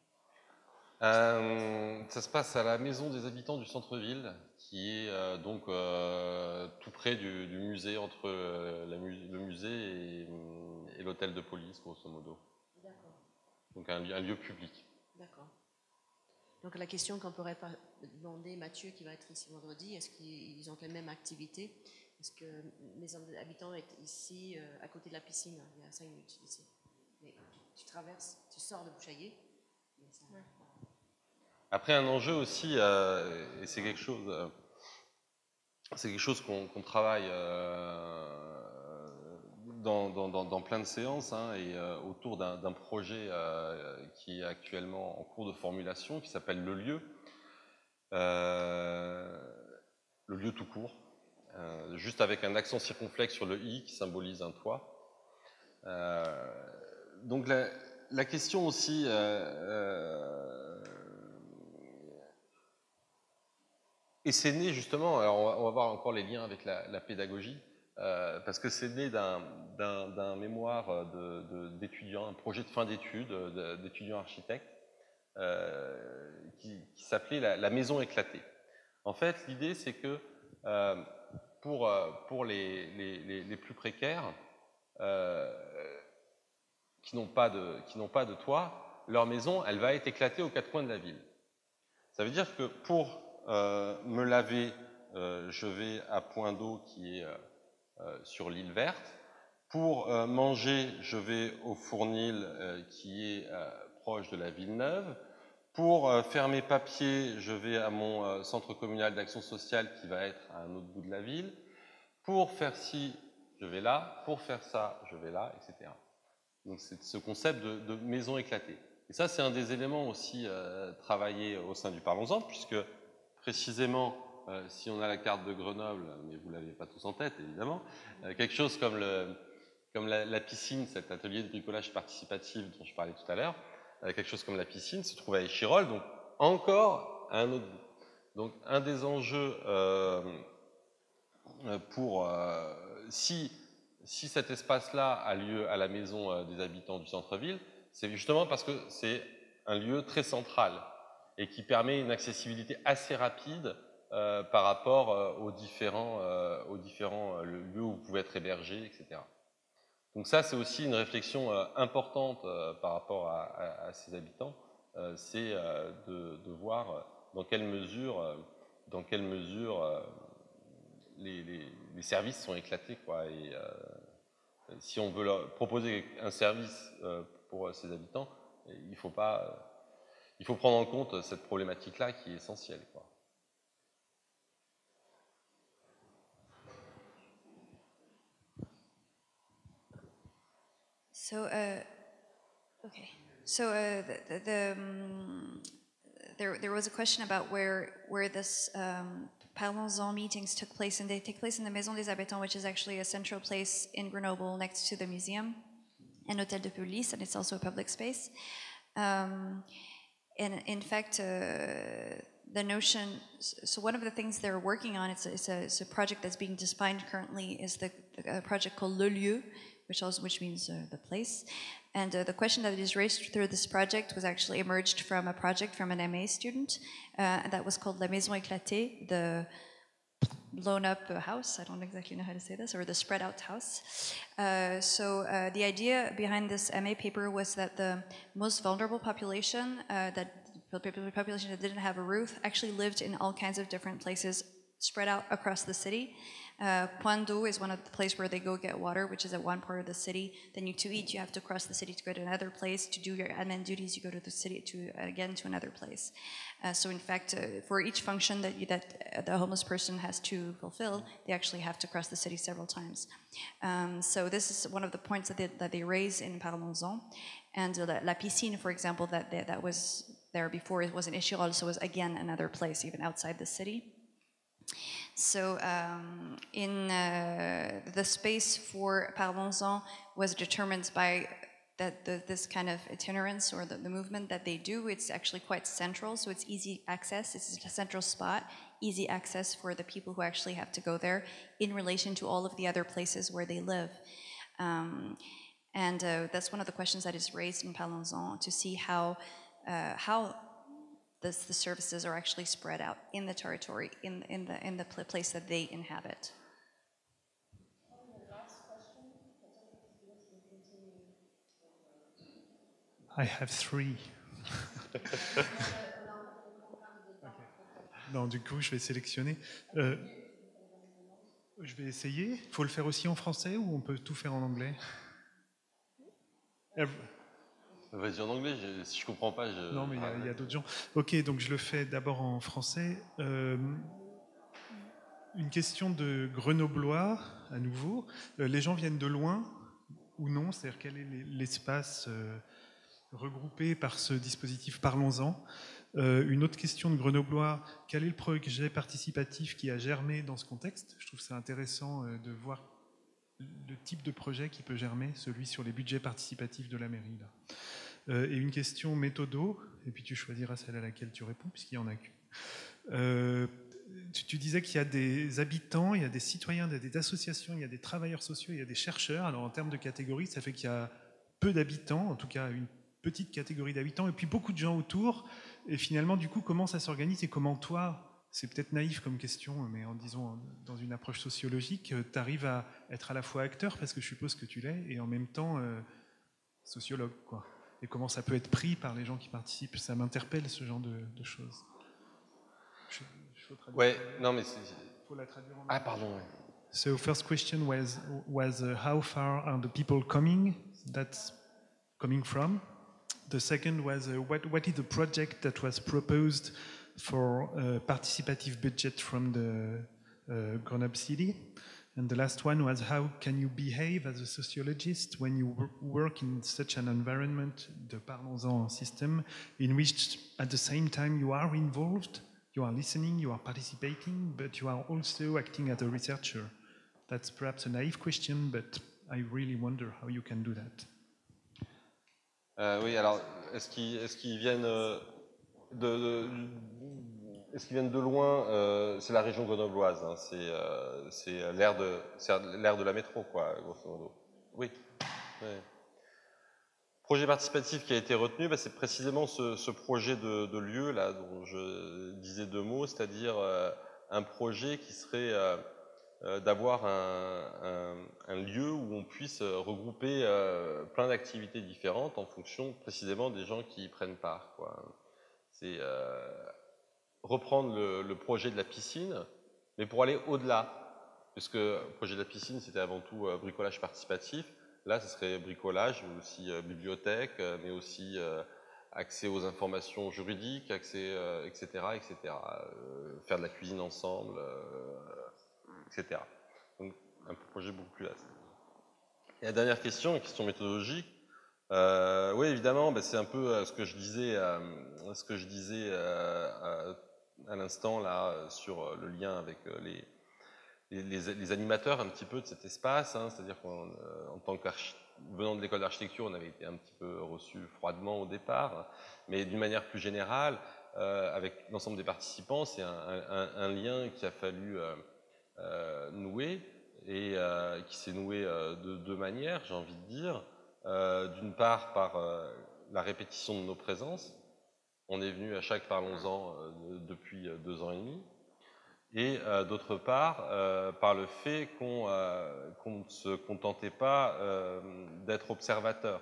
Ça se passe à la Maison des Habitants du centre-ville, qui est donc tout près du musée, entre le musée et l'hôtel de police, grosso modo. D'accord. Donc un lieu public. D'accord. Donc la question qu'on pourrait demander Mathieu, qui va être ici vendredi, est-ce qu'ils ont les mêmes activités? Parce que mes habitants est ici, à côté de la piscine, il y a 5 minutes d'ici. Mais tu traverses, tu sors de Bouchaillé. Ouais. Après, un enjeu aussi, et c'est quelque chose qu'on travaille dans plein de séances, hein, et autour d'un projet qui est actuellement en cours de formulation, qui s'appelle Le Lieu. Le lieu tout court. Juste avec un accent circonflexe sur le i qui symbolise un toit. Donc la question aussi, et c'est né justement, alors on va voir encore les liens avec la pédagogie, parce que c'est né d'un mémoire d'étudiants, un projet de fin d'études d'étudiants architectes qui s'appelait la maison éclatée. En fait, l'idée c'est que pour les plus précaires qui n'ont pas de toit, leur maison, elle va être éclatée aux quatre coins de la ville. Ça veut dire que pour me laver, je vais à Point d'eau qui est sur l'île verte. Pour manger, je vais au Fournil qui est proche de la Villeneuve. Pour faire mes papiers, je vais à mon centre communal d'action sociale qui va être à un autre bout de la ville. Pour faire ci, je vais là. Pour faire ça, je vais là, etc. Donc c'est ce concept de maison éclatée. Et ça, c'est un des éléments aussi travaillés au sein du Parlons-en, puisque précisément, si on a la carte de Grenoble, mais vous ne l'avez pas tous en tête, évidemment, quelque chose comme la piscine, cet atelier de bricolage participatif dont je parlais tout à l'heure, quelque chose comme la piscine se trouve à Échirolles, donc encore à un autre bout. Donc un des enjeux si cet espace-là a lieu à la Maison des Habitants du centre-ville, c'est justement parce que c'est un lieu très central et qui permet une accessibilité assez rapide par rapport aux différents lieux où vous pouvez être hébergé, etc. Donc ça, c'est aussi une réflexion importante par rapport à ces habitants, c'est de voir dans quelle mesure les services sont éclatés, quoi. Et si on veut leur proposer un service pour ces habitants, il faut prendre en compte cette problématique-là qui est essentielle, quoi. So, okay. So there was a question about where this Parlons-en meetings took place, and they take place in the Maison des Habitants, which is actually a central place in Grenoble next to the museum and Hôtel de Police, and it's also a public space. And in fact, the notion, so one of the things they're working on, it's a project that's being defined currently, is the project called Le Lieu, which means the place. And the question that is raised through this project was actually emerged from a project from an MA student that was called La Maison Éclatée, the blown up house, I don't exactly know how to say this, or the spread out house. So the idea behind this MA paper was that the most vulnerable population, population that didn't have a roof, actually lived in all kinds of different places spread out across the city. Point d'eau is one of the places where they go get water, which is at one part of the city. Then to eat, you have to cross the city to go to another place. To do your admin duties, you go to the city to another place. So in fact, for each function that the homeless person has to fulfill, they actually have to cross the city several times. So this is one of the points that they raise in Parlons-en. And La Piscine, for example, that was there before, it was an issue also, was again another place, even outside the city. So in the space for Parlons-en was determined by this kind of itinerance or the movement that they do. It's actually quite central, so it's easy access. It's a central spot, easy access for the people who actually have to go there in relation to all of the other places where they live. And that's one of the questions that is raised in Parlons-en, to see how the services are actually spread out in the territory, in the place that they inhabit. I have three. Okay. Non, du coup, je vais sélectionner. Je vais essayer. Il faut le faire aussi en français ou on peut tout faire en anglais? Vas-y en anglais, si je comprends pas, je... Non, mais il y a d'autres gens. Ok, donc je le fais d'abord en français. Une question de Grenoblois, à nouveau. Les gens viennent de loin ou non? C'est-à-dire quel est l'espace regroupé par ce dispositif Parlons-en? Une autre question de Grenoblois, quel est le projet participatif qui a germé dans ce contexte? Je trouve ça intéressant de voir le type de projet qui peut germer, celui sur les budgets participatifs de la mairie. Là. Et une question méthodo, et puis tu choisiras celle à laquelle tu réponds, puisqu'il n'y en a qu'une. Tu disais qu'il y a des habitants, il y a des citoyens, il y a des associations, il y a des travailleurs sociaux, il y a des chercheurs. Alors en termes de catégories, ça fait qu'il y a peu d'habitants, en tout cas une petite catégorie d'habitants, et puis beaucoup de gens autour. Et finalement, du coup, comment ça s'organise et comment toi, c'est peut-être naïf comme question, mais en disant dans une approche sociologique, tu arrives à être à la fois acteur, parce que je suppose que tu l'es, et en même temps sociologue, quoi. Et comment ça peut être pris par les gens qui participent. Ça m'interpelle, ce genre de choses. Ouais, non mais c'est... Faut la traduire en... Ah pardon, ouais. So first question was how far are the people coming? That's coming from. The second was what is the project that was proposed for a participative budget from the Grenoble city? And the last one was how can you behave as a sociologist when you work in such an environment, the Parlons-en system, in which at the same time you are involved, you are listening, you are participating, but you are also acting as a researcher. That's perhaps a naive question, but I really wonder how you can do that. Oui, alors, est-ce qu'ils viennent est-ce qu'ils viennent de loin? C'est la région grenobloise, hein, c'est l'aire de la métro, quoi, grosso modo. Oui. Ouais. Projet participatif qui a été retenu, c'est précisément ce projet de lieu là dont je disais deux mots, c'est-à-dire un projet qui serait d'avoir un lieu où on puisse regrouper plein d'activités différentes en fonction précisément des gens qui y prennent part, quoi. C'est reprendre le projet de la piscine, mais pour aller au-delà, puisque le projet de la piscine c'était avant tout bricolage participatif. Là, ce serait bricolage, mais aussi bibliothèque, mais aussi accès aux informations juridiques, accès, etc., etc. Faire de la cuisine ensemble, etc. Donc, un projet beaucoup plus vaste. Et la dernière question, une question méthodologique. Oui, évidemment, c'est un peu ce que je disais, à l'instant là sur le lien avec les animateurs un petit peu de cet espace, hein, c'est-à-dire qu'en tant venant de l'école d'architecture, on avait été un petit peu reçus froidement au départ, mais d'une manière plus générale, avec l'ensemble des participants, c'est un lien qu'il a fallu nouer, et qui s'est noué de deux manières, j'ai envie de dire. D'une part, par la répétition de nos présences. On est venu à chaque Parlons-en depuis 2 ans et demi. Et d'autre part, par le fait qu'on ne se contentait pas d'être observateur.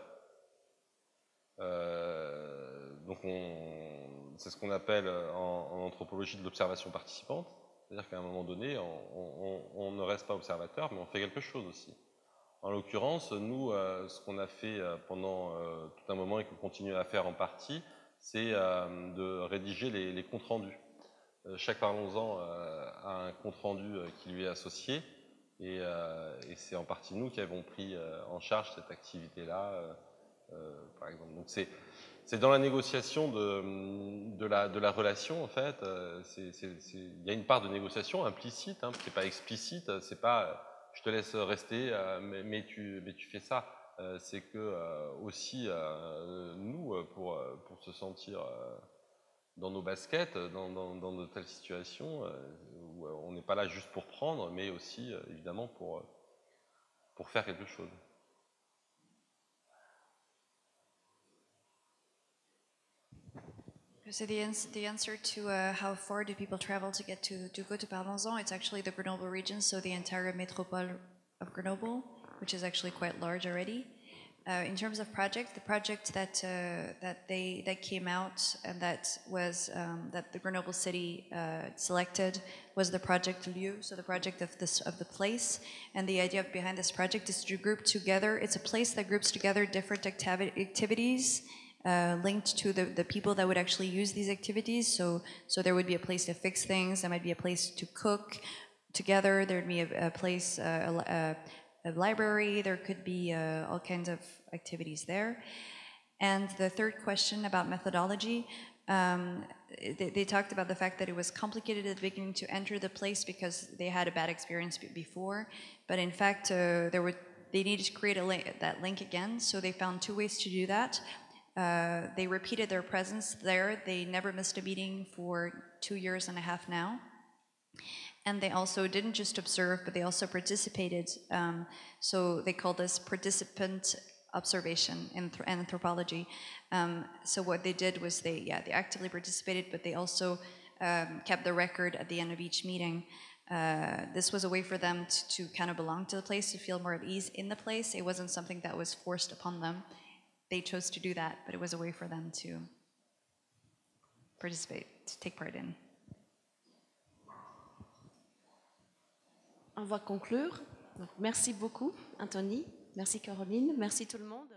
Donc c'est ce qu'on appelle en anthropologie de l'observation participante, c'est-à-dire qu'à un moment donné, on ne reste pas observateur, mais on fait quelque chose aussi. En l'occurrence, nous, ce qu'on a fait pendant tout un moment et qu'on continue à faire en partie, c'est de rédiger les comptes rendus. Chaque Parlons-en a un compte rendu qui lui est associé, et c'est en partie nous qui avons pris en charge cette activité-là, par exemple. Donc c'est dans la négociation de la relation, en fait. Il y a une part de négociation implicite, hein, c'est pas explicite, c'est pas je te laisse rester, mais tu fais ça. C'est que aussi nous, pour se sentir dans nos baskets, dans de telles situations, où on n'est pas là juste pour prendre, mais aussi évidemment pour faire quelque chose. So the answer to how far do people travel to get to go to Parlons-en, it's actually the Grenoble region, so the entire métropole of Grenoble, which is actually quite large already. In terms of project, the project that came out and that was that the Grenoble city selected was the project Lieu, so the project of the place. And the idea behind this project is to group together. It's a place that groups together different activities linked to the people that would actually use these activities. So there would be a place to fix things. There might be a place to cook together. There would be a place. A library, there could be all kinds of activities there. And the third question about methodology, they talked about the fact that it was complicated at the beginning to enter the place because they had a bad experience before, but in fact they needed to create that link again, so they found 2 ways to do that. They repeated their presence there. They never missed a meeting for 2.5 years now. And they also didn't just observe, but they also participated. So they call this participant observation in anthropology. So what they did was they actively participated, but they also kept the record at the end of each meeting. This was a way for them to kind of belong to the place, to feel more at ease in the place. It wasn't something that was forced upon them. They chose to do that, but it was a way for them to participate, to take part in. On va conclure. Donc, merci beaucoup, Anthony. Merci, Caroline. Merci tout le monde.